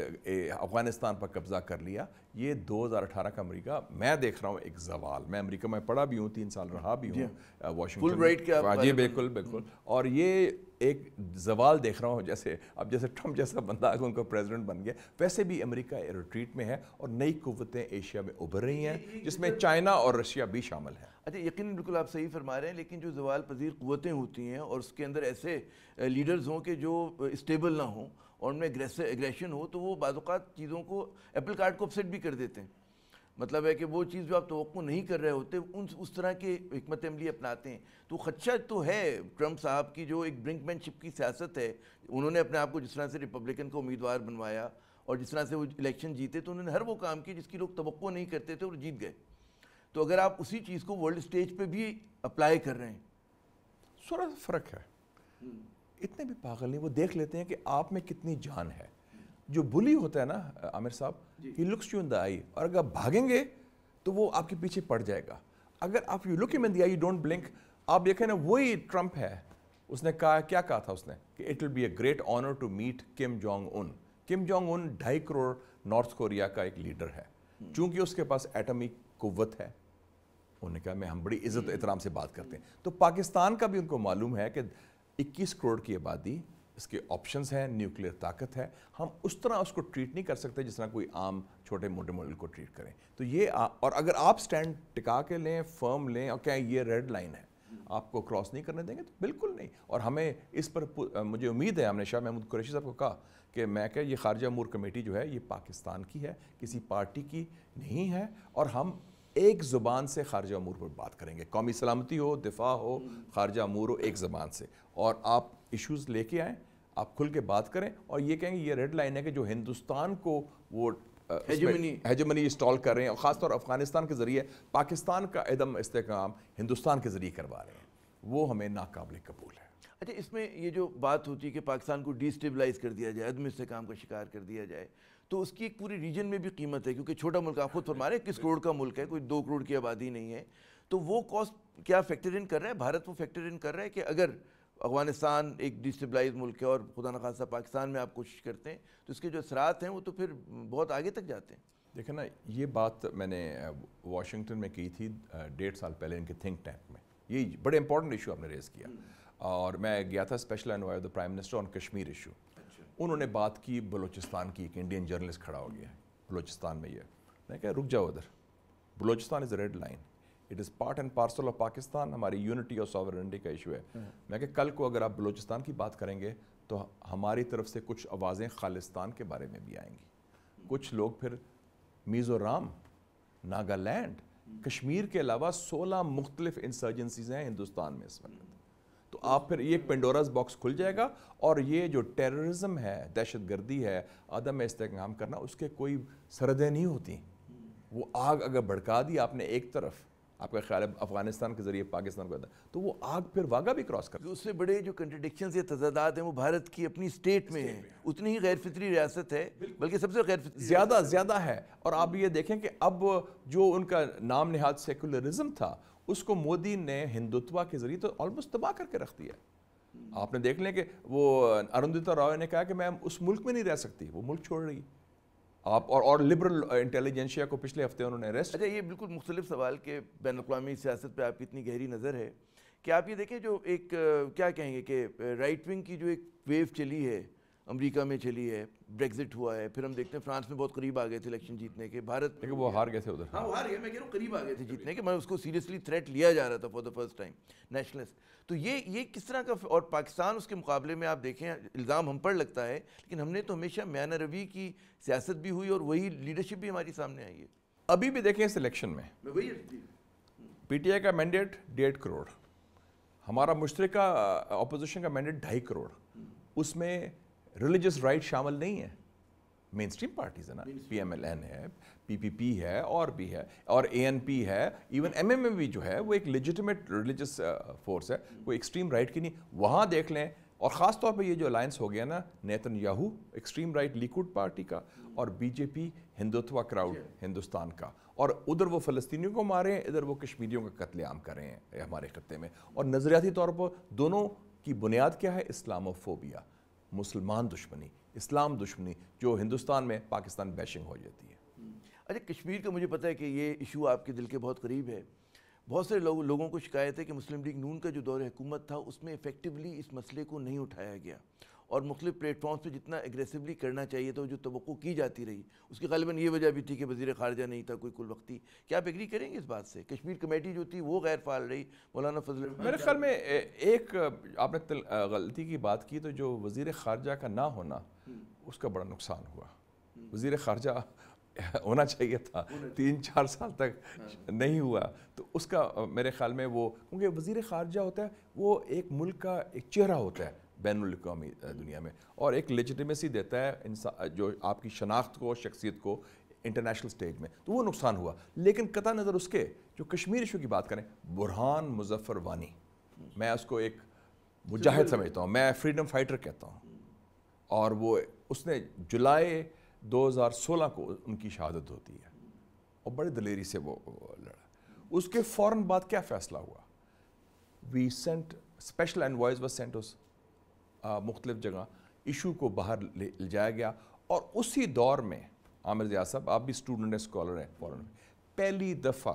افغانستان پر قبضہ کر لیا. یہ 2018 کا امریکہ میں دیکھ رہا ہوں ایک زوال. میں امریکہ میں پڑھا بھی ہوں, 3 سال رہا بھی ہوں واشنگٹن. فل رائٹ کیا؟ جی بالکل بالکل. اور یہ ایک زوال دیکھ رہا ہوں. جیسے اب جیسے ٹرمپ جیسا بندہ ان کا پریزیڈنٹ بن گیا, ویسے بھی امریکہ ریٹریٹ میں ہے, اور نئی قوتیں ایشیا میں ابھر رہی ہیں, جس میں چائنا اور رشیا بھی شامل ہیں. اچھا, یقیناً بالکل آپ صحیح فرما رہے ہیں, لیکن جو زوال پذیر قوتیں ہوتی ہیں اور اس کے اندر ایسے لیڈرز ہوں کہ جو اسٹیبل نہ ہوں اور ان میں ایگریشن ہو, تو وہ بعض اوقات چیزوں کو ایپل کارٹ کو اپسیٹ بھی کر دیتے ہیں. مطلب ہے کہ وہ چیز جو آپ توقع نہیں کر رہے ہوتے, اس طرح کے حکمت عملی اپناتے ہیں. تو خدشہ تو ہے ٹرمپ صاحب کی جو ایک برنک مین شپ کی سیاست ہے. انہوں نے اپنے آپ کو جس طرح سے ریپبلکن کو امیدوار بنوایا اور جس طرح سے وہ الیکشن جیتے, تو انہوں نے ہر وہ کام کی جس کی لوگ توقع نہیں کرتے تھے, اور جیت گئے. تو اگر آپ اسی چیز کو ورلڈ سٹیج پہ بھی اپلائی کر رہے ہیں, تھوڑا فرق ہے. اتنے بھی پاگل نہیں, وہ دیکھ لیتے ہیں کہ آپ میں کتنی جان ہے. جو بلی ہوتا ہے نا عامر صاحب, ہی لکس یو ان دا آئی, اور اگر آپ بھاگیں گے تو وہ آپ کے پیچھے پڑ جائے گا. اگر آپ you look him in the eye, you don't blink. آپ دیکھیں نا, وہی ٹرمپ ہے, اس نے کہا, کیا کہا تھا اس نے, کہ it will be a great honour to meet Kim Jong Un. Kim Jong Un 2.5 crore North Korea کا ایک لیڈر ہے. چونکہ اس کے پاس ایٹمی قوت ہے, انہوں نے کہا ہم بڑی عزت و احترام سے بات کرتے ہیں. تو پاکستان کا بھی ان کو معلوم ہے کہ 21 کروڑ کی آبادی, اس کے آپشنز ہیں, نیوکلیئر طاقت ہے, ہم اس طرح اس کو ٹریٹ نہیں کر سکتے جس طرح کوئی عام چھوٹے موٹے ملک کو ٹریٹ کریں. تو یہ اور اگر آپ سٹینڈ ٹکا کے لیں, فرم لیں, اور کہیں یہ ریڈ لائن ہے, آپ کو کراس نہیں کرنے دیں گے, تو بالکل نہیں. اور ہمیں اس پر مجھے امید ہے, ہم نے شاہ محمود قریشی صاحب کو کہا کہ میں کہ یہ خارجہ امور کمیٹی جو ہے یہ پاکستان کی ہے, کسی پارٹی کی نہیں ہے, اور ہم ایک زبان سے خارجہ امور پر بات کریں گے. قومی سلامتی ہو, دفاع ہو, خارجہ امور ہو, ایک زبان سے. اور آپ ایشوز لے کے آئیں, آپ کھل کے بات کریں, اور یہ کہیں گے یہ ریڈ لائن ہے کہ جو ہندوستان کو وہ ہیجمنی انسٹال کر رہے ہیں, اور خاص طور افغانستان کے ذریعے پاکستان کا عدم استحکام ہندوستان کے ذریعے کروا رہے ہیں, وہ ہمیں ناقابل قبول ہے. اچھا, اس میں یہ جو بات ہوتی ہے کہ پاکستان کو ڈی اسٹیبلائز کر دیا جائے, عدم استحکام کا شکار کر دیا جائے, تو اس کی ایک پوری ریجن میں بھی قیمت ہے, کیونکہ چھوٹا ملک, آپ خود فرما رہے ہیں 21 کروڑ کا ملک ہے, کوئی 2 کروڑ کی آبادی نہیں ہے. تو وہ کاسٹ کیا فیکٹر ان کر رہا ہے بھارت؟ وہ فیکٹر ان کر رہا ہے کہ اگر افغانستان ایک ڈی اسٹیبلائز ملک ہے اور خدا نخواستہ پاکستان میں آپ کوشش کرتے ہیں, تو اس کے جو اثرات ہیں وہ تو پھر بہت آگے تک جاتے ہیں. دیکھیں نا, یہ بات میں نے واشنگٹن میں کی تھی 1.5 سال پہلے ان کے تھنک ٹینک میں. یہ بڑے امپورٹنٹ ایشو آپ نے ریز کیا, اور میں گیا تھا special envoy of the prime minister on Kashmir issue. انہوں نے بات کی بلوچستان کی, ایک انڈین جرنلسٹ کھڑا ہو گیا ہے بلوچستان میں. یہ میں کہا رک جاؤ ادھر, Balochistan is a red line, it is part and parcel of Pakistan, ہماری یونٹی اور ساورنٹی کا ایشو ہے. میں کہ کل کو اگر آپ بلوچستان کی بات کریں گے تو ہماری طرف سے کچھ آوازیں خالستان کے بارے میں بھی آئیں گی. کچھ لوگ پھر میزورام, ناگالینڈ, کشمیر کے علاوہ 16 مختلف انسرجنسیز ہیں ہندوستان میں اس وقت. تو آپ پھر یہ پینڈوراز باکس کھل جائے گا, اور یہ جو ٹیررزم ہے, دہشت گردی ہے, عدم استحکام کرنا, اس کے کوئی سرحدیں نہیں ہوتی. وہ آگ اگر بھڑکا دی آپ نے ایک طرف, آپ کا خیال ہے افغانستان کے ذریعے پاکستان کو, تو وہ آگ پھر واگا بھی کراس کر. اس سے بڑے جو کنٹرڈکشنز یا تضادات ہیں وہ بھارت کی اپنی اسٹیٹ میں ہیں. اتنی ہی غیر فطری ریاست ہے, بلکہ سب سے غیر فطری زیادہ ہے. اور آپ یہ دیکھیں کہ اب جو ان کا نام نہاد سیکولرزم تھا, اس کو مودی نے ہندوتوا کے ذریعے تو آلموسٹ تباہ کر کے رکھ دیا. آپ نے دیکھ لیں کہ وہ اروندھتا رائے نے کہا کہ میں اس ملک میں نہیں رہ سکتی, وہ ملک چھوڑ رہی. آپ اور لبرل انٹیلیجنشیا کو پچھلے ہفتے انہوں نے اریسٹ. اچھا یہ بالکل مختلف سوال کہ بین الاقوامی سیاست پہ آپ کی اتنی گہری نظر ہے کہ آپ یہ دیکھیں جو ایک کیا کہیں گے کہ رائٹ ونگ کی جو ایک ویو چلی ہے امریکہ میں چلی ہے, بریگزٹ ہوا ہے, پھر ہم دیکھتے ہیں فرانس میں بہت قریب آ گئے تھے الیکشن جیتنے کے, بھارت لیکن وہ ہار گئے تھے ادھر. ہاں وہ ہار گئے, میں کہہ رہا ہوں قریب آ گئے تھے جیتنے کے, میں اس کو سیریسلی تھریٹ لیا جا رہا تھا for the first time nationalist. تو یہ کس طرح کا, اور پاکستان اس کے مقابلے میں آپ دیکھیں الزام ہم پر لگتا ہے لیکن ہم نے تو ہمیشہ میانہ روی کی سیاست بھی ہوئی اور وہی لیڈرشپ بھی ہماری سامنے آئی ہے. ابھی بھی دیکھیں اس الیکشن میں پی ٹی آئی کا مینڈیٹ 1.5 کروڑ, ہمارا مشترکہ اپوزیشن کا مینڈیٹ 2.5 کروڑ, اس میں ریلیجس رائٹ شامل نہیں ہے. مین اسٹریم پارٹیز ہے نا, پی ایم ایل این ہے, پی پی پی ہے, اور بھی ہے, اور اے این پی ہے, ایون ایم ایم اے بھی جو ہے وہ ایک لیجیٹیمیٹ ریلیجس فورس ہے, کوئی ایکسٹریم رائٹ کی نہیں. وہاں دیکھ لیں, اور خاص طور پہ یہ جو الائنس ہو گیا نا Netanyahu extreme right Likud party کا اور B J P Hindutva crowd Hindustan کا, اور ادھر وہ فلسطینیوں کو مارے ہیں, ادھر وہ کشمیریوں کا قتل عام کر رہے ہیں ہمارے خطے میں. اور نظریاتی طور پر دونوں کی بنیاد کیا ہے؟ اسلاموفوبیا, مسلمان دشمنی, اسلام دشمنی, جو ہندوستان میں پاکستان بیشنگ ہو جاتی ہے. اچھا کشمیر کا مجھے پتہ ہے کہ یہ ایشو آپ کے دل کے بہت قریب ہے. بہت سے لوگوں کو شکایت ہے کہ مسلم لیگ نون کا جو دور حکومت تھا اس میں ایفیکٹولی اس مسئلے کو نہیں اٹھایا گیا, اور مختلف پلیٹ فارمز پہ جتنا ایگریسولی کرنا چاہیے تھا جو توقع کی جاتی رہی, اس کی غالباً یہ وجہ بھی تھی کہ وزیر خارجہ نہیں تھا کوئی کل وقتی. کیا آپ ایگری کریں گے اس بات سے؟ کشمیر کمیٹی جو تھی وہ غیر فعال رہی, مولانا فضل میرے خیال میں ایک آپ نے غلطی کی بات کی, تو جو وزیر خارجہ کا نہ ہونا اس کا بڑا نقصان ہوا. وزیر خارجہ ہونا چاہیے تھا, 3-4 سال تک نہیں ہوا, تو اس کا میرے خیال میں وہ, کیونکہ وزیر خارجہ ہوتا ہے وہ ایک ملک کا ایک چہرہ ہوتا ہے بین الاقوامی دنیا میں, اور ایک لیجیٹیمیسی دیتا ہے جو آپ کی شناخت کو, شخصیت کو انٹرنیشنل سٹیج میں, تو وہ نقصان ہوا. لیکن قطع نظر اس کے جو کشمیر ایشو کی بات کریں, برہان مظفر وانی, میں اس کو ایک مجاہد سمجھتا ہوں, میں فریڈم فائٹر کہتا ہوں, اور وہ اس نے جولائی 2016 کو ان کی شہادت ہوتی ہے, اور بڑی دلیری سے وہ لڑا. اس کے فوراً بعد کیا فیصلہ ہوا؟ We sent special envoys was sent اس مختلف جگہ, ایشو کو باہر لے جایا گیا. اور اسی دور میں عامر ضیاء صاحب, آپ بھی اسٹوڈنٹ ہیں, اسکالر ہیں فورن, پہلی دفعہ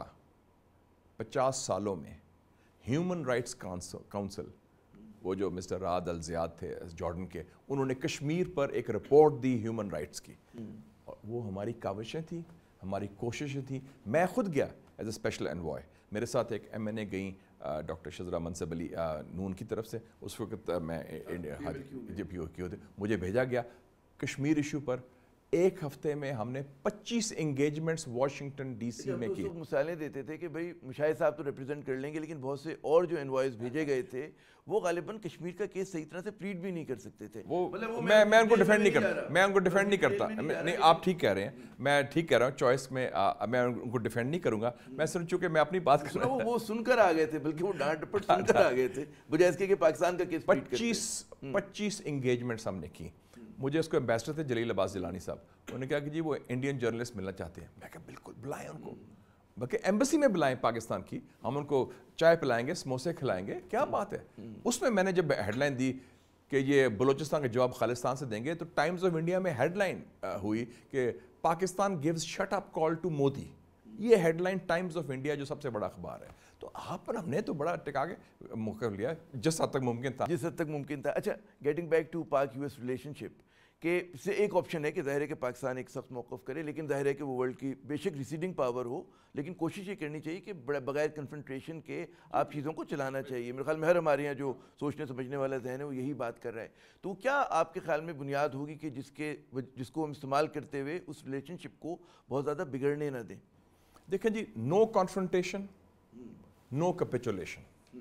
50 سالوں میں ہیومن رائٹس کاؤنسل, وہ جو مسٹر راد الزیاد تھے جارڈن کے, انہوں نے کشمیر پر ایک رپورٹ دی ہیومن رائٹس کی. اور وہ ہماری کاوشیں تھیں, ہماری کوششیں تھیں. میں خود گیا ایز اے اسپیشل انوائے, میرے ساتھ ایک ایم این اے گئیں ڈاکٹر شزرا منصب علی نون کی طرف سے, اس وقت میں جی پی او کی ہوتے, مجھے بھیجا گیا کشمیر ایشو پر. ایک ہفتے میں ہم نے 25 انگیجمنٹس واشنگٹن ڈی سی میں کی. مثالیں دیتے تھے کہ بھائی مشاہد صاحب تو ریپرزینٹ کر لیں گے, لیکن بہت سے اور جو انوائز بھیجے گئے تھے وہ غالباً کشمیر کا کیس صحیح طرح سے پلیڈ بھی نہیں کر سکتے تھے. میں ان کو ڈیفینڈ نہیں کرتا, میں ان کو ڈیفینڈ نہیں کرتا. نہیں, آپ ٹھیک کہہ رہے ہیں, میں ٹھیک کہہ رہا ہوں, چوائس میں میں ان کو ڈیفینڈ نہیں کروں گا. میں سن چکے, میں اپنی بات کر رہا ہوں, وہ سن کر آ گئے تھے, بلکہ وہ ڈانٹ ڈپٹ سن کر آ گئے تھے بجائے اس کے کہ پاکستان کا کیس 25 انگیجمنٹس ہم نے کی. مجھے اس کو ایمبیسڈر تھے جلیل عباس جیلانی صاحب, انہوں نے کہا کہ جی وہ انڈین جرنلسٹ ملنا چاہتے ہیں. میں کہا بالکل بلائیں ان کو, بلکہ ایمبیسی میں بلائیں پاکستان کی, ہم ان کو چائے پلائیں گے, سموسے کھلائیں گے, کیا بات ہے. اس میں نے جب ہیڈ لائن دی کہ یہ بلوچستان کا جواب خالصتان سے دیں گے, تو ٹائمز آف انڈیا میں ہیڈ لائن ہوئی کہ Pakistan gives shut up call to Modi. یہ headline Times of India جو سب سے بڑا اخبار ہے. تو آپ پر ہم نے تو بڑا ٹکا کے موقع لیا جس حد تک ممکن تھا. جس حد تک ممکن تھا. اچھا getting back to Pak U S relationship, کہ اس سے ایک آپشن ہے کہ ظاہر ہے کہ پاکستان ایک سخت موقف کرے, لیکن ظاہر ہے کہ وہ ورلڈ کی بے شک ریسیڈنگ پاور ہو, لیکن کوشش یہ کرنی چاہیے کہ بغیر کنفرنٹریشن کے آپ چیزوں کو چلانا چاہیے. میرے خیال میں ہر ہمارے یہاں جو سوچنے سمجھنے والا ذہن ہے وہ یہی بات کر رہا ہے. تو کیا آپ کے خیال میں بنیاد ہوگی کہ جس کو ہم استعمال کرتے ہوئے اس ریلیشن شپ کو بہت زیادہ بگڑنے نہ دیں؟ دیکھیں جی, نو کانفرنٹیشن, نو کیپیچولیشن.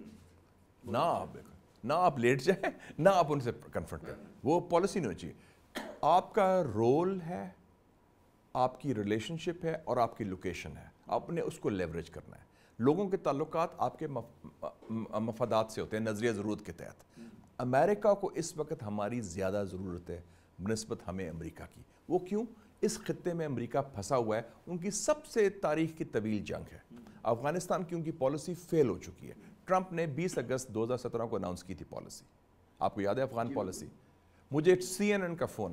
نہ آپ لیٹ جائیں, نہ آپ ان سے کنفرنٹ کریں, وہ پالیسی نہیں ہونی چاہیے. آپ کا رول ہے, آپ کی ریلیشن شپ ہے, اور آپ کی لوکیشن ہے, آپ نے اس کو لیوریج کرنا ہے. لوگوں کے تعلقات آپ کے مفادات سے ہوتے ہیں نظریہ ضرورت کے تحت. امریکہ کو اس وقت ہماری زیادہ ضرورت ہے بنسبت ہمیں امریکہ کی. وہ کیوں؟ اس خطے میں امریکہ پھنسا ہوا ہے, ان کی سب سے تاریخ کی طویل جنگ ہے. افغانستان کی ان کی پالیسی فیل ہو چکی ہے. ٹرمپ نے 20 اگست 2017 کو اناؤنس کی تھی پالیسی, آپ کو یاد ہے افغان پالیسی. مجھے سی این این کا فون آیا,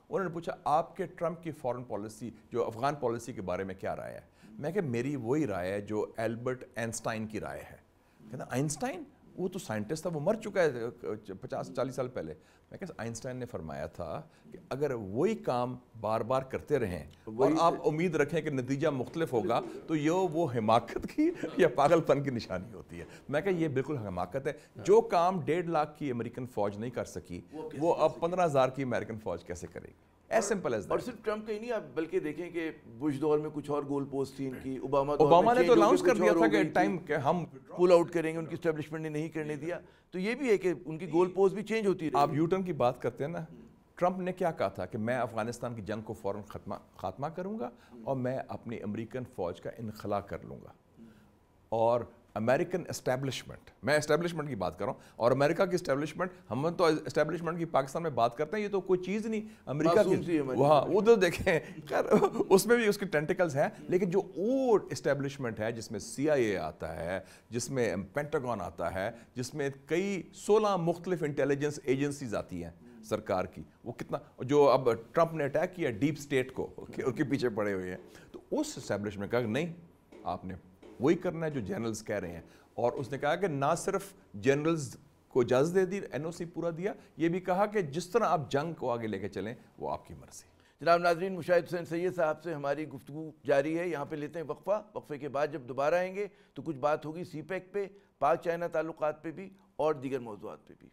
انہوں نے پوچھا آپ کے ٹرمپ کی فارن پالیسی جو افغان پالیسی کے بارے میں کیا رائے ہے؟ میں کہ میری وہی رائے ہے جو البرٹ آئنسٹائن کی رائے ہے. کہنا آئنسٹائن وہ تو سائنٹسٹ تھا, وہ مر چکا ہے 50-40 سال پہلے. میں کہ آئنسٹائن نے فرمایا تھا کہ اگر وہی کام بار بار کرتے رہیں اور آپ امید رکھیں کہ نتیجہ مختلف ہوگا تو یہ وہ حماقت کی یا پاگل پن کی نشانی ہوتی ہے. میں کہ یہ بالکل حماقت ہے. جو کام 1.5 لاکھ کی امریکن فوج نہیں کر سکی وہ اب 15,000 کی امریکن فوج کیسے کرے گی؟ As simple as that. اور صرف ٹرمپ کا ہی نہیں, آپ بلکہ دیکھیں کہ بش دور میں کچھ اور گول پوسٹ تھی ان کی, اوباما نے تو اناؤنس کر دیا تھا کہ ٹائم کہ ہم پول آؤٹ کریں گے, ان کی اسٹیبلشمنٹ نے نہیں کرنے دیا. تو یہ بھی ہے کہ ان کی گول پوسٹ بھی چینج ہوتی ہے. آپ یو ٹرن کی بات کرتے ہیں نا, ٹرمپ نے کیا کہا تھا کہ میں افغانستان کی جنگ کو فوراً خاتمہ کروں گا اور میں اپنی امریکن فوج کا انخلا کر لوں گا. اور امریکن اسٹیبلشمنٹ, میں اسٹیبلشمنٹ کی بات کر رہا ہوں, اور امریکہ کی اسٹیبلشمنٹ, ہم تو اسٹیبلشمنٹ کی پاکستان میں بات کرتے ہیں, یہ تو کوئی چیز نہیں امریکہ کی. وہاں ادھر دیکھیں اس میں بھی اس کے ٹینٹیکلز ہیں, لیکن جو اور اسٹیبلشمنٹ ہے جس میں CIA آتا ہے, جس میں پینٹاگون آتا ہے, جس میں کئی 16 مختلف انٹیلیجنس ایجنسیز آتی ہیں سرکار کی, وہ کتنا, جو اب ٹرمپ نے اٹیک کیا ڈیپ سٹیٹ کو, ان کے پیچھے پڑے ہوئے ہیں. تو اس اسٹیبلشمنٹ کا نہیں, آپ نے وہی کرنا ہے جو جنرلز کہہ رہے ہیں. اور اس نے کہا کہ نہ صرف جنرلز کو اجازت دے دی, NOC پورا دیا, یہ بھی کہا کہ جس طرح آپ جنگ کو آگے لے کے چلیں وہ آپ کی مرضی. جناب ناظرین, مشاہد حسین سید صاحب سے ہماری گفتگو جاری ہے. یہاں پہ لیتے ہیں وقفہ. وقفے کے بعد جب دوبارہ آئیں گے تو کچھ بات ہوگی سی پیک پہ, پاک چائنا تعلقات پہ بھی, اور دیگر موضوعات پہ بھی.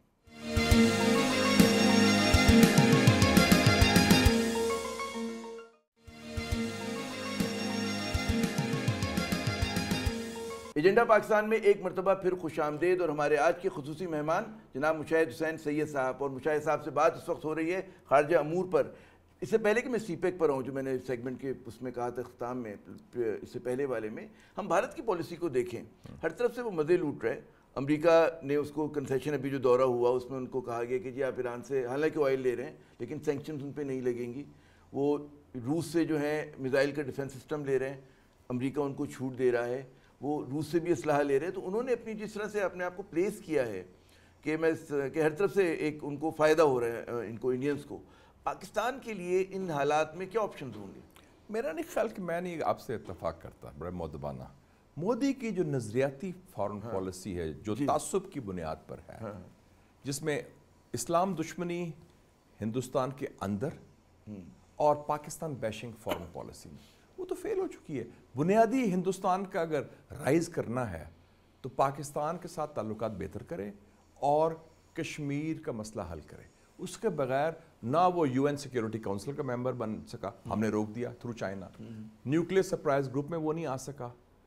ایجنڈا پاکستان میں ایک مرتبہ پھر خوش آمدید, اور ہمارے آج کے خصوصی مہمان جناب مشاہد حسین سید صاحب. اور مشاہد صاحب سے بات اس وقت ہو رہی ہے خارجہ امور پر. اس سے پہلے کہ میں سی پیک پر آؤں, جو میں نے سیگمنٹ کے اس میں کہا تھا اختتام میں, اس سے پہلے والے میں ہم بھارت کی پالیسی کو دیکھیں. ہر طرف سے وہ مزے لوٹ رہے. امریکہ نے اس کو کنسیشن, ابھی جو دورہ ہوا اس میں ان کو کہا گیا کہ جی آپ ایران سے حالانکہ آئل لے رہے ہیں لیکن سینکشنز ان پہ نہیں لگیں گی. وہ روس سے جو ہے میزائل کا ڈیفنس سسٹم لے رہے ہیں, امریکہ ان کو چھوٹ دے رہا ہے. وہ روس سے بھی اسلحہ لے رہے ہیں. تو انہوں نے اپنی جس طرح سے اپنے آپ کو پلیس کیا ہے کہ ہر طرف سے ایک ان کو فائدہ ہو رہا ہے, ان کو انڈینز کو. پاکستان کے لیے ان حالات میں کیا آپشنز ہوں گے؟ میرا نہیں خیال کہ میں نہیں آپ سے اتفاق کرتا, بڑے مؤدبانہ. مودی کی جو نظریاتی فارن پالیسی ہے جو تعصب کی بنیاد پر ہے, جس میں اسلام دشمنی ہندوستان کے اندر اور پاکستان بیشنگ فارن پالیسی میں, وہ تو فیل ہو چکی ہے. بنیادی ہندوستان کا اگر رائز کرنا ہے تو پاکستان کے ساتھ تعلقات بہتر کرے اور کشمیر کا مسئلہ حل کرے. اس کے بغیر نہ وہ UN سیکیورٹی کونسل کا ممبر بن سکا, ہم نے روک دیا through China. Nuclear suppliers group میں وہ نہیں آ سکا.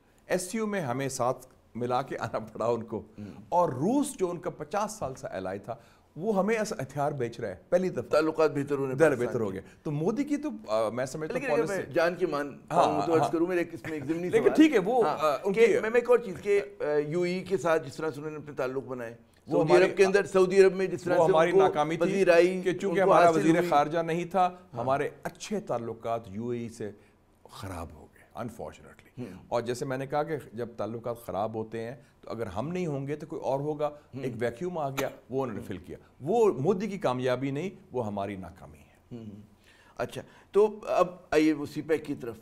SCO میں ہمیں ساتھ ملا کے آنا پڑا ان کو. اور روس جوان کا 50 سال سے ایلائی تھا, وہ ہمیں ہتھیار بیچ رہا ہے. پہلی دفعہ تعلقات بہتر ہو گئے. تو مودی کی تو میں سمجھتا ہوں پالیسی جان کی مان متوجہ کروں, میرے اس میں ایک ضمنی لیکن ٹھیک ہے وہ میں ایک اور چیز کہ UAE کے ساتھ جس طرح سے انہوں نے اپنے تعلق بنائے, سعودی عرب کے اندر, سعودی عرب میں جس طرح سے ہماری ناکامی تھی کہ چونکہ ہمارا وزیر خارجہ نہیں تھا, ہمارے اچھے تعلقات UAE سے خراب ہو گئے انفارچونیٹلی. اور جیسے میں نے کہا کہ جب تعلقات خراب ہوتے ہیں تو اگر ہم نہیں ہوں گے تو کوئی اور ہوگا. ایک ویکیوم آ گیا, وہ انہوں نے فل کیا. وہ مودی کی کامیابی نہیں, وہ ہماری ناکامی ہے. اچھا, تو اب آئیے وہ سی پیک کی طرف.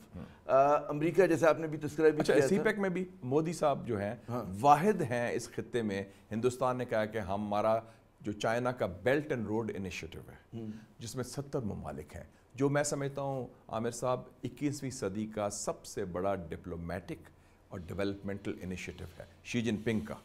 امریکہ جیسے آپ نے بھی تذکرہ بھی کیا, سی پیک میں بھی مودی صاحب جو ہیں واحد ہیں اس خطے میں. ہندوستان نے کہا کہ ہمارا جو چائنا کا بیلٹ اینڈ روڈ انیشیٹو ہے جس میں 70 ممالک ہیں, جو میں سمجھتا ہوں عامر صاحب 21ویں صدی کا سب سے بڑا ڈپلومیٹک اور ڈیولپمنٹل انیشیٹو ہے شی Jinping.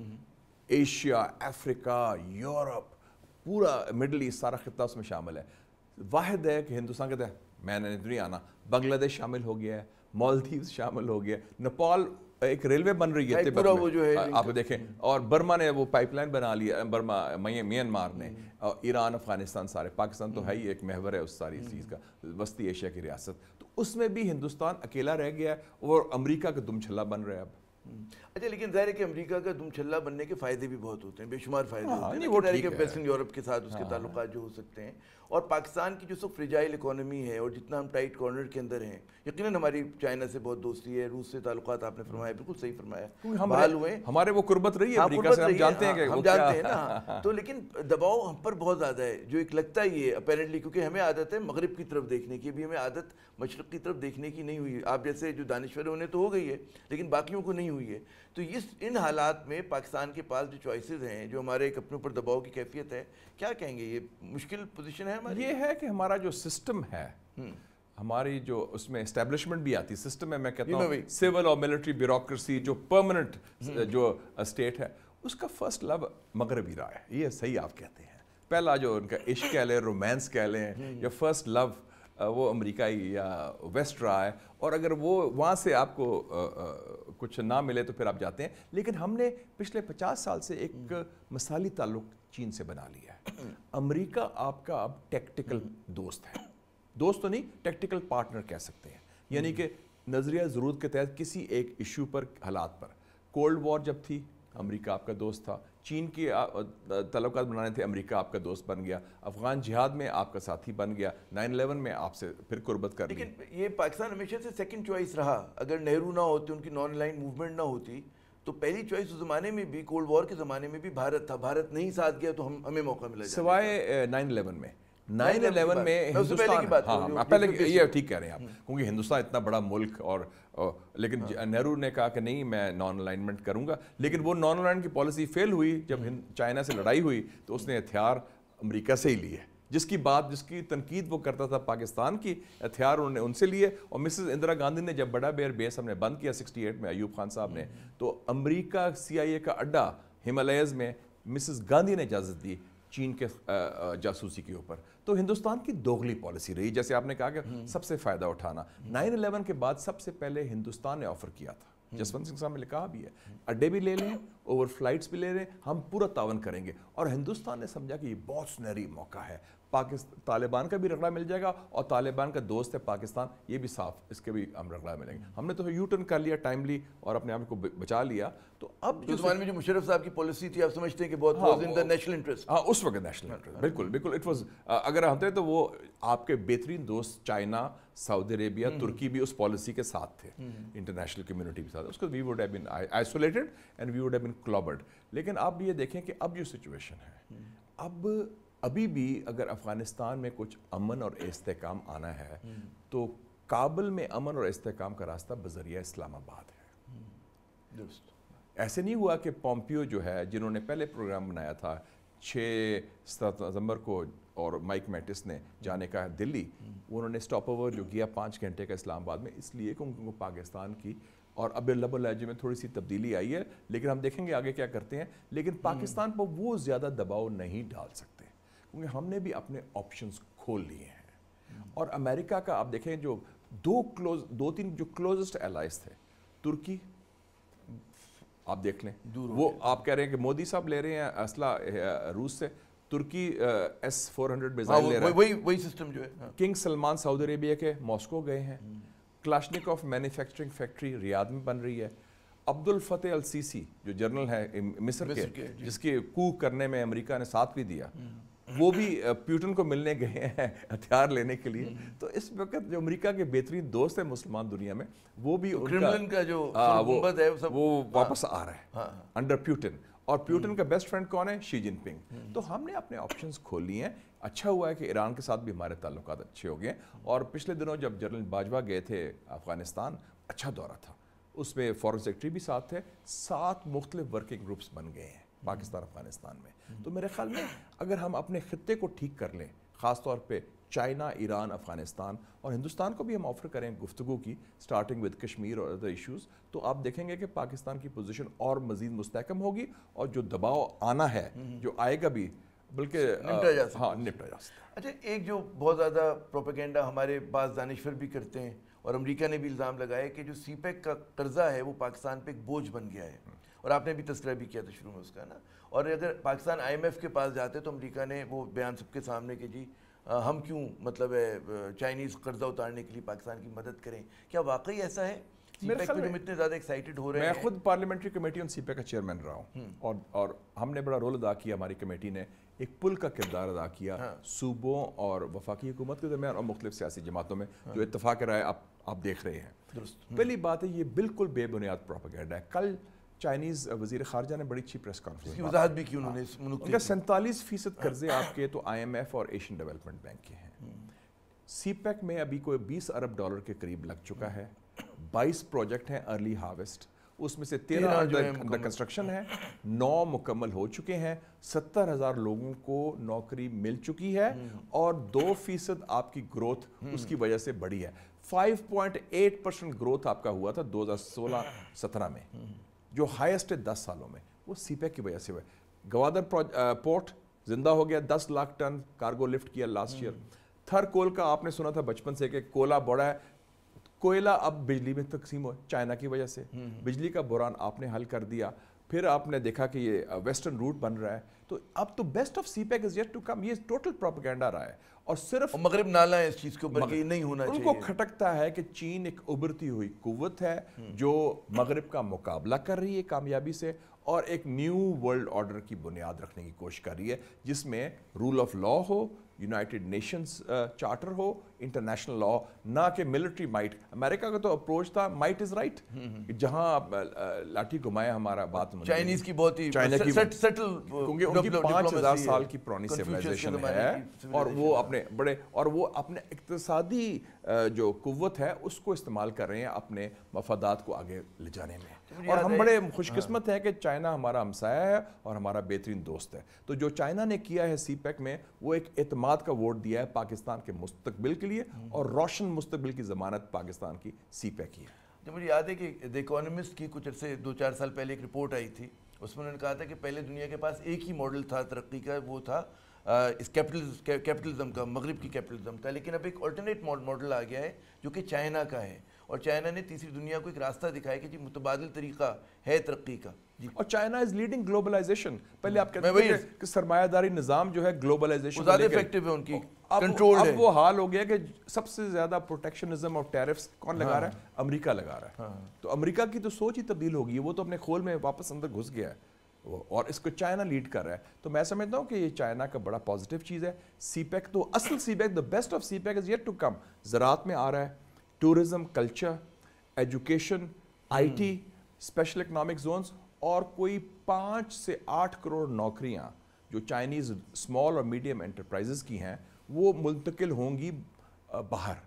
Asia, Africa, Europe, پورا مڈل ایسٹ, سارا خطہ اس میں شامل ہے. واحد ہے کہ ہندوستان کہتا ہے میں نے نہیں آنا. بنگلہ دیش شامل ہو گیا ہے, مالدیوز شامل ہو گیا, نیپال ایک ریلوے بن رہی ہے تبت میں, آپ دیکھیں, اور برما نے وہ پائپ لائن بنا لی, برما میانمار نے, اور ایران, افغانستان, سارے. پاکستان تو ہے ہی ایک محور ہے اس ساری چیز کا, وسطی ایشیا کی ریاست. تو اس میں بھی ہندوستان اکیلا رہ گیا ہے اور امریکہ کا دم چھلا بن رہا ہے. اب اچھا لیکن ظاہر ہے کہ امریکہ کا دم چھلا بننے کے فائدے بھی بہت ہوتے ہیں، بے شمار فائدے ہوتے ہیں، وہ ظاہر ہے ٹھیک کہ ہے، ویسٹرن یورپ کے ساتھ اس کے تعلقات جو ہو سکتے ہیں، اور پاکستان کی جو سب فریجائل اکانومی ہے اور جتنا ہم ٹائٹ کارنر کے اندر ہیں، یقیناً ہماری چائنا سے بہت دوستی ہے، روس سے تعلقات آپ نے فرمایا بالکل صحیح فرمایا، بحال ہوئے ہمارے وہ قربت رہی ہے ہاں امریکہ سے، ہم جانتے ہیں کہ ہم جانتے ہیں نا، تو لیکن دباؤ ہم پر بہت زیادہ ہے، جو ایک لگتا ہی ہے اپیرنٹلی، کیونکہ ہمیں عادت ہے مغرب کی طرف دیکھنے کی، ابھی ہمیں عادت مشرق کی طرف دیکھنے کی نہیں ہوئی، آپ جیسے جو دانشور انہیں تو ہو گئی ہے لیکن باقیوں کو نہیں ہوئی ہے. تو ان حالات میں پاکستان کے پاس جو چوائسیز ہیں، جو ہمارے ایک اپنے اوپر دباؤ کی کیفیت ہے، کیا کہیں گے یہ مشکل پوزیشن ہے ہماری؟ یہ ہے کہ ہمارا جو سسٹم ہے، ہماری جو اس میں اسٹیبلشمنٹ بھی آتی ہے، سسٹم ہے، میں کہتا ہوں سول اور ملٹری بیوروکریسی جو پرماننٹ جو اسٹیٹ ہے، اس کا فرسٹ لو مغربی رہا ہے. یہ صحیح آپ کہتے ہیں، پہلا جو ان کا عشق کہہ لیں، رومانس کہہ لیں، یا فرسٹ لو وہ امریکائی یا ویسٹ رہا ہے، اور اگر وہ وہاں سے آپ کو کچھ نہ ملے تو پھر آپ جاتے ہیں. لیکن ہم نے پچھلے 50 سال سے ایک مثالی تعلق چین سے بنا لیا ہے. امریکہ آپ کا اب ٹیکٹیکل دوست ہے، دوست تو نہیں، ٹیکٹیکل پارٹنر کہہ سکتے ہیں. یعنی کہ نظریہ ضرورت کے تحت کسی ایک ایشو پر، حالات پر، کولڈ وار جب تھی امریکہ آپ کا دوست تھا، چین کے تعلقات بنانے تھے، امریکہ آپ کا دوست بن گیا، افغان جہاد میں آپ کا ساتھی بن گیا، 9/11 میں آپ سے پھر قربت کر لی. لیکن یہ پاکستان ہمیشہ سے سیکنڈ چوائس رہا. اگر نہرو نہ ہوتے، ان کی نان لائن موومنٹ نہ ہوتی، تو پہلی چوائس اس زمانے میں بھی، کولڈ وار کے زمانے میں بھی بھارت تھا. بھارت نہیں ساتھ گیا تو ہمیں موقع ملا سوائے 9/11 میں. 9/11 میں ہندوستان، ہاں پہلے یہ ٹھیک کہہ رہے ہیں آپ، کیونکہ ہندوستان اتنا بڑا ملک، اور لیکن نہرو نے کہا کہ نہیں میں نان الائنمنٹ کروں گا، لیکن وہ نان الائنمنٹ کی پالیسی فیل ہوئی. جب چائنا سے لڑائی ہوئی تو اس نے ہتھیار امریکہ سے ہی لیے، جس کی تنقید وہ کرتا تھا پاکستان کی، ہتھیار انہوں نے ان سے لیے. اور مسز اندرا گاندھی نے جب بڑا بیئر بیس ہم نے بند کیا 68 میں ایوب خان صاحب نے، تو امریکہ CIA کا اڈا ہمالیاز میں مسز گاندھی نے اجازت دی چین کے جاسوسی کے اوپر. تو ہندوستان کی دوغلی پالیسی رہی، جیسے آپ نے کہا کہ سب سے فائدہ اٹھانا. 9/11 کے بعد سب سے پہلے ہندوستان نے آفر کیا تھا، جسونت سنگھ صاحب نے کہا بھی ہے، اڈے بھی لے لیں، اوور فلائٹس بھی لے لیں، ہم پورا تعاون کریں گے. اور ہندوستان نے سمجھا کہ یہ بہت سنہری موقع ہے، طالبان کا بھی رگڑا مل جائے گا، اور طالبان کا دوست ہے پاکستان، یہ بھی صاف، اس کے بھی ہم رگڑا ملیں گے. ہم نے تو یو ٹرن کر لیا ٹائملی اور اپنے آپ کو بچا لیا. تو اب جو زمانے میں جو مشرف صاحب کی پالیسی تھی، آپ سمجھتے ہیں کہ بہت was in the national interest? ہاں اس وقت نیشنل انٹرسٹ، بالکل اٹ واز. اگر ہوتے تو وہ آپ کے بہترین دوست چائنا، سعودی عربیہ، ترکی بھی اس پالیسی کے ساتھ تھے، انٹرنیشنل کمیونٹی کے ساتھ. اس کو we would have been isolated and we would have been collaborated. لیکن اب یہ دیکھیں کہ اب جو سچویشن ہے، ابھی بھی اگر افغانستان میں کچھ امن اور استحکام آنا ہے تو کابل میں امن اور استحکام کا راستہ بذریعہ اسلام آباد ہے. درست. ایسے نہیں ہوا کہ پومپیو جو ہے، جنہوں نے پہلے پروگرام بنایا تھا 6 ستمبر کو، اور مائک میٹس نے جانے کا دلی، انہوں نے سٹاپ اوور جو کیا 5 گھنٹے کا اسلام آباد میں، اس لیے کہ ان کو پاکستان کی، اور اب لب و لہجے میں تھوڑی سی تبدیلی آئی ہے، لیکن ہم دیکھیں گے آگے کیا کرتے ہیں. لیکن پاکستان پر وہ زیادہ دباؤ نہیں ڈال سکتے، کیونکہ ہم نے بھی اپنے آپشنز کھول لیے ہیں. اور امریکہ کا آپ دیکھیں جو 2-3 جو کلوزسٹ الائز تھے، ترکی آپ دیکھ لیں، وہ آپ کہہ رہے ہیں کہ مودی صاحب لے رہے ہیں اسلحہ روس سے، ترکی S-400 میزائل لے رہا ہے، وہی سسٹم جو ہے. کنگ سلمان سعودی عربیہ کے ماسکو گئے ہیں، کلاشنکوف مینوفیکچرنگ فیکٹری ریاض میں بن رہی ہے. عبد الفتح السیسی جو جنرل ہے مصر کے، جس کے کو کرنے میں امریکہ نے ساتھ بھی دیا، وہ بھی پیوٹن کو ملنے گئے ہیں ہتھیار لینے کے لیے. تو اس وقت جو امریکہ کے بہترین دوست ہیں مسلمان دنیا میں، وہ بھی کرملن کا جو گنبد ہے وہ واپس آ رہا ہے انڈر پیوٹن. اور پیوٹن کا بیسٹ فرینڈ کون ہے؟ شی جن پنگ. تو ہم نے اپنے آپشنز کھول لیے ہیں. اچھا ہوا ہے کہ ایران کے ساتھ بھی ہمارے تعلقات اچھے ہو گئے ہیں. اور پچھلے دنوں جب جنرل باجوہ گئے تھے افغانستان، اچھا دورہ تھا، اس میں فورن سیکرٹری بھی ساتھ تھے، 7 مختلف ورکنگ گروپس بن گئے ہیں پاکستان افغانستان میں. تو میرے خیال میں اگر ہم اپنے خطے کو ٹھیک کر لیں، خاص طور پہ چائنا، ایران، افغانستان، اور ہندوستان کو بھی ہم آفر کریں گفتگو کی، سٹارٹنگ ود کشمیر اور ادر ایشوز، تو آپ دیکھیں گے کہ پاکستان کی پوزیشن اور مزید مستحکم ہوگی، اور جو دباؤ آنا ہے، جو آئے گا بھی، بلکہ نمٹا جا سکتا. نپٹا جا سکتا. اچھا، ایک جو بہت زیادہ پروپیگنڈا ہمارے بعض دانشور بھی کرتے ہیں، اور امریکہ نے بھی الزام لگایا کہ جو سی پیک کا قرضہ ہے وہ پاکستان پہ ایک بوجھ بن گیا ہے، اور آپ نے بھی تذکرہ بھی کیا تھا شروع میں اس کا نا. اور اگر پاکستان IMF کے پاس جاتے تو امریکہ نے وہ بیان سب کے سامنے کہ جی ہم کیوں مطلب ہے چائنیز قرضہ اتارنے کے لیے پاکستان کی مدد کریں. کیا واقعی ایسا ہے؟ CPEC پہ جو اتنے زیادہ ایکسائٹڈ ہو رہے ہیں. میں خود پارلیمنٹری کمیٹی آن CPEC کا چیئرمین رہا ہوں, اور ہم نے بڑا رول ادا کیا, ہماری کمیٹی نے ایک پل کا کردار ادا کیا صوبوں اور وفاقی حکومت کے درمیان اور مختلف سیاسی جماعتوں میں, جو اتفاق رائے آپ دیکھ رہے ہیں. پہلی بات ہے یہ بالکل بے بنیاد پروپیگنڈا ہے. کل چائنیز وزیر خارجہ نے بڑی اچھی پریس کانفرنس کی وضاحت بھی کی انہوں نے. ان کا 47% قرضے آپ کے تو IMF اور ایشین ڈیولپمنٹ بینک کے ہیں. CPEC میں ابھی کوئی $20 ارب کے قریب لگ چکا ہے. 22 پروجیکٹ ہیں ارلی ہارویسٹ, اس میں سے 13 انڈر کنسٹرکشن ہے, 9 مکمل ہو چکے ہیں, 70,000 لوگوں کو نوکری مل چکی ہے, اور 2% آپ کی گروتھ اس کی وجہ سے بڑھی ہے. 5.8% گروتھ آپ کا ہوا تھا 2016-17 میں, جو ہائیسٹ ہے 10 سالوں میں, وہ CPEC کی وجہ سے ہوا ہے. گوادر پورٹ زندہ ہو گیا, 10 لاکھ ٹن کارگو لفٹ کیا لاسٹ ایئر. تھر کول کا آپ نے سنا تھا بچپن سے کہ کولا بڑا ہے, کوئلہ اب بجلی میں تقسیم ہو چائنا کی وجہ سے, بجلی کا بحران آپ نے حل کر دیا. پھر آپ نے دیکھا کہ یہ ویسٹرن روٹ بن رہا ہے, تو اب تو best of CPEC is yet to come. یہ ٹوٹل پروپیگنڈا رہا ہے, اور صرف مغرب نالا ہے اس چیز کے اوپر کہ نہیں ہونا چاہیے. ان کو کھٹکتا ہے کہ چین ایک ابھرتی ہوئی قوت ہے جو مغرب کا مقابلہ کر رہی ہے کامیابی سے, اور ایک نیو ورلڈ آرڈر کی بنیاد رکھنے کی کوشش کر رہی ہے, جس میں رول آف لا ہو, یونائٹڈ نیشنز چارٹر ہو, انٹرنیشنل لا, نہ کہ ملٹری مائٹ. امریکا کا تو اپروچ تھا مائٹ از رائٹ, جہاں لاٹھی گھمائے ہمارا بات. چائنیز کی بہت ہی سیٹل, کیونکہ ان کی 5,000 سال کی پرانی سیولائزیشن ہے, اور وہ اپنے اپنے اقتصادی جو قوت ہے اس کو استعمال کر رہے ہیں اپنے مفادات کو آگے لے جانے میں. اور ہم بڑے خوش قسمت ہیں کہ چائنا ہمارا ہمسایہ ہے اور ہمارا بہترین دوست ہے. تو جو چائنا نے کیا ہے CPEC میں, وہ ایک اعتماد کا ووٹ دیا ہے پاکستان کے مستقبل کے لیے, اور روشن مستقبل کی ضمانت پاکستان کی CPEC کی ہے. مجھے یاد ہے کہ دی اکانومسٹ کی کچھ عرصے 2-4 سال پہلے ایک رپورٹ آئی تھی, اس میں انہوں نے کہا تھا کہ پہلے دنیا کے پاس ایک ہی ماڈل تھا ترقی کا, وہ تھا اس کیپٹلزم کا, مغرب کی کیپٹلزم کا. لیکن اب ایک آلٹرنیٹ ماڈل آ گیا ہے جو کہ چائنا کا ہے, اور چائنا نے تیسری دنیا کو ایک راستہ دکھایا کہ جی متبادل طریقہ ہے ترقی کا. اور چائنا از لیڈنگ گلوبلائزیشن. پہلے آپ کہتے ہیں کہ سرمایہ داری نظام جو ہے گلوبلائزیشن زیادہ افیکٹو ہے, ان کی کنٹرول ہے. اب وہ حال ہو گیا کہ سب سے زیادہ پروٹیکشنزم اور ٹیرفز کون لگا رہا ہے؟ امریکہ لگا رہا ہے. تو امریکہ کی تو سوچ ہی تبدیل ہوگی, وہ تو اپنے کھول میں واپس اندر گھس گیا ہے, اور اس کو چائنا لیڈ کر رہا ہے. تو میں سمجھتا ہوں کہ یہ چائنا کا بڑا پازیٹیو چیز ہے. CPEC تو اصل CPEC, the best of CPEC is yet to come. زراعت میں آ رہا ہے, tourism, culture, education, IT, special economic zones, اور کوئی 5 سے 8 کروڑ نوکریاں جو چائنیز اسمال اور میڈیم انٹرپرائزز کی ہیں, وہ منتقل ہوں گی باہر,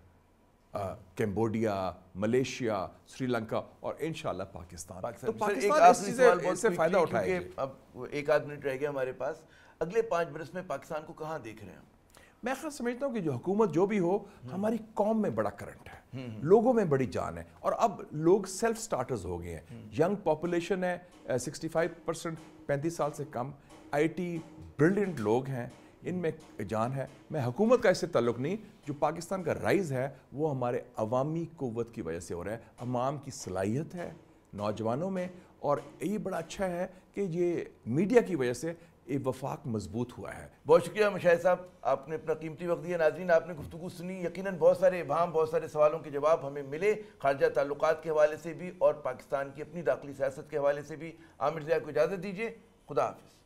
کمبوڈیا, ملیشیا, سری لنکا, اور انشاءاللہ پاکستان. تو پاکستان اس سے فائدہ اٹھائے گا. اب 1 منٹ رہ گیا ہمارے پاس. اگلے 5 برس میں پاکستان کو کہاں دیکھ رہے ہیں؟ میں خیال سمجھتا ہوں کہ جو حکومت جو بھی ہو, ہماری قوم میں بڑا کرنٹ ہے, لوگوں میں بڑی جان ہے, اور اب لوگ سیلف سٹارٹرز ہو گئے ہیں. ینگ پاپولیشن ہے 65%, 35 سال سے کم. IT بریلینٹ لوگ ہیں, ان میں جان ہے. میں حکومت کا اس سے تعلق نہیں, جو پاکستان کا رائز ہے وہ ہمارے عوامی قوت کی وجہ سے ہو رہا ہے. عوام کی صلاحیت ہے نوجوانوں میں, اور یہ بڑا اچھا ہے کہ یہ میڈیا کی وجہ سے یہ وفاق مضبوط ہوا ہے. بہت شکریہ مشاہد صاحب, آپ نے اپنا قیمتی وقت دیا. ناظرین, آپ نے گفتگو سنی, یقیناً بہت سارے ابہام, بہت سارے سوالوں کے جواب ہمیں ملے, خارجہ تعلقات کے حوالے سے بھی اور پاکستان کی اپنی داخلی سیاست کے حوالے سے بھی. عامر ضیاء کو اجازت دیجیے, خدا حافظ.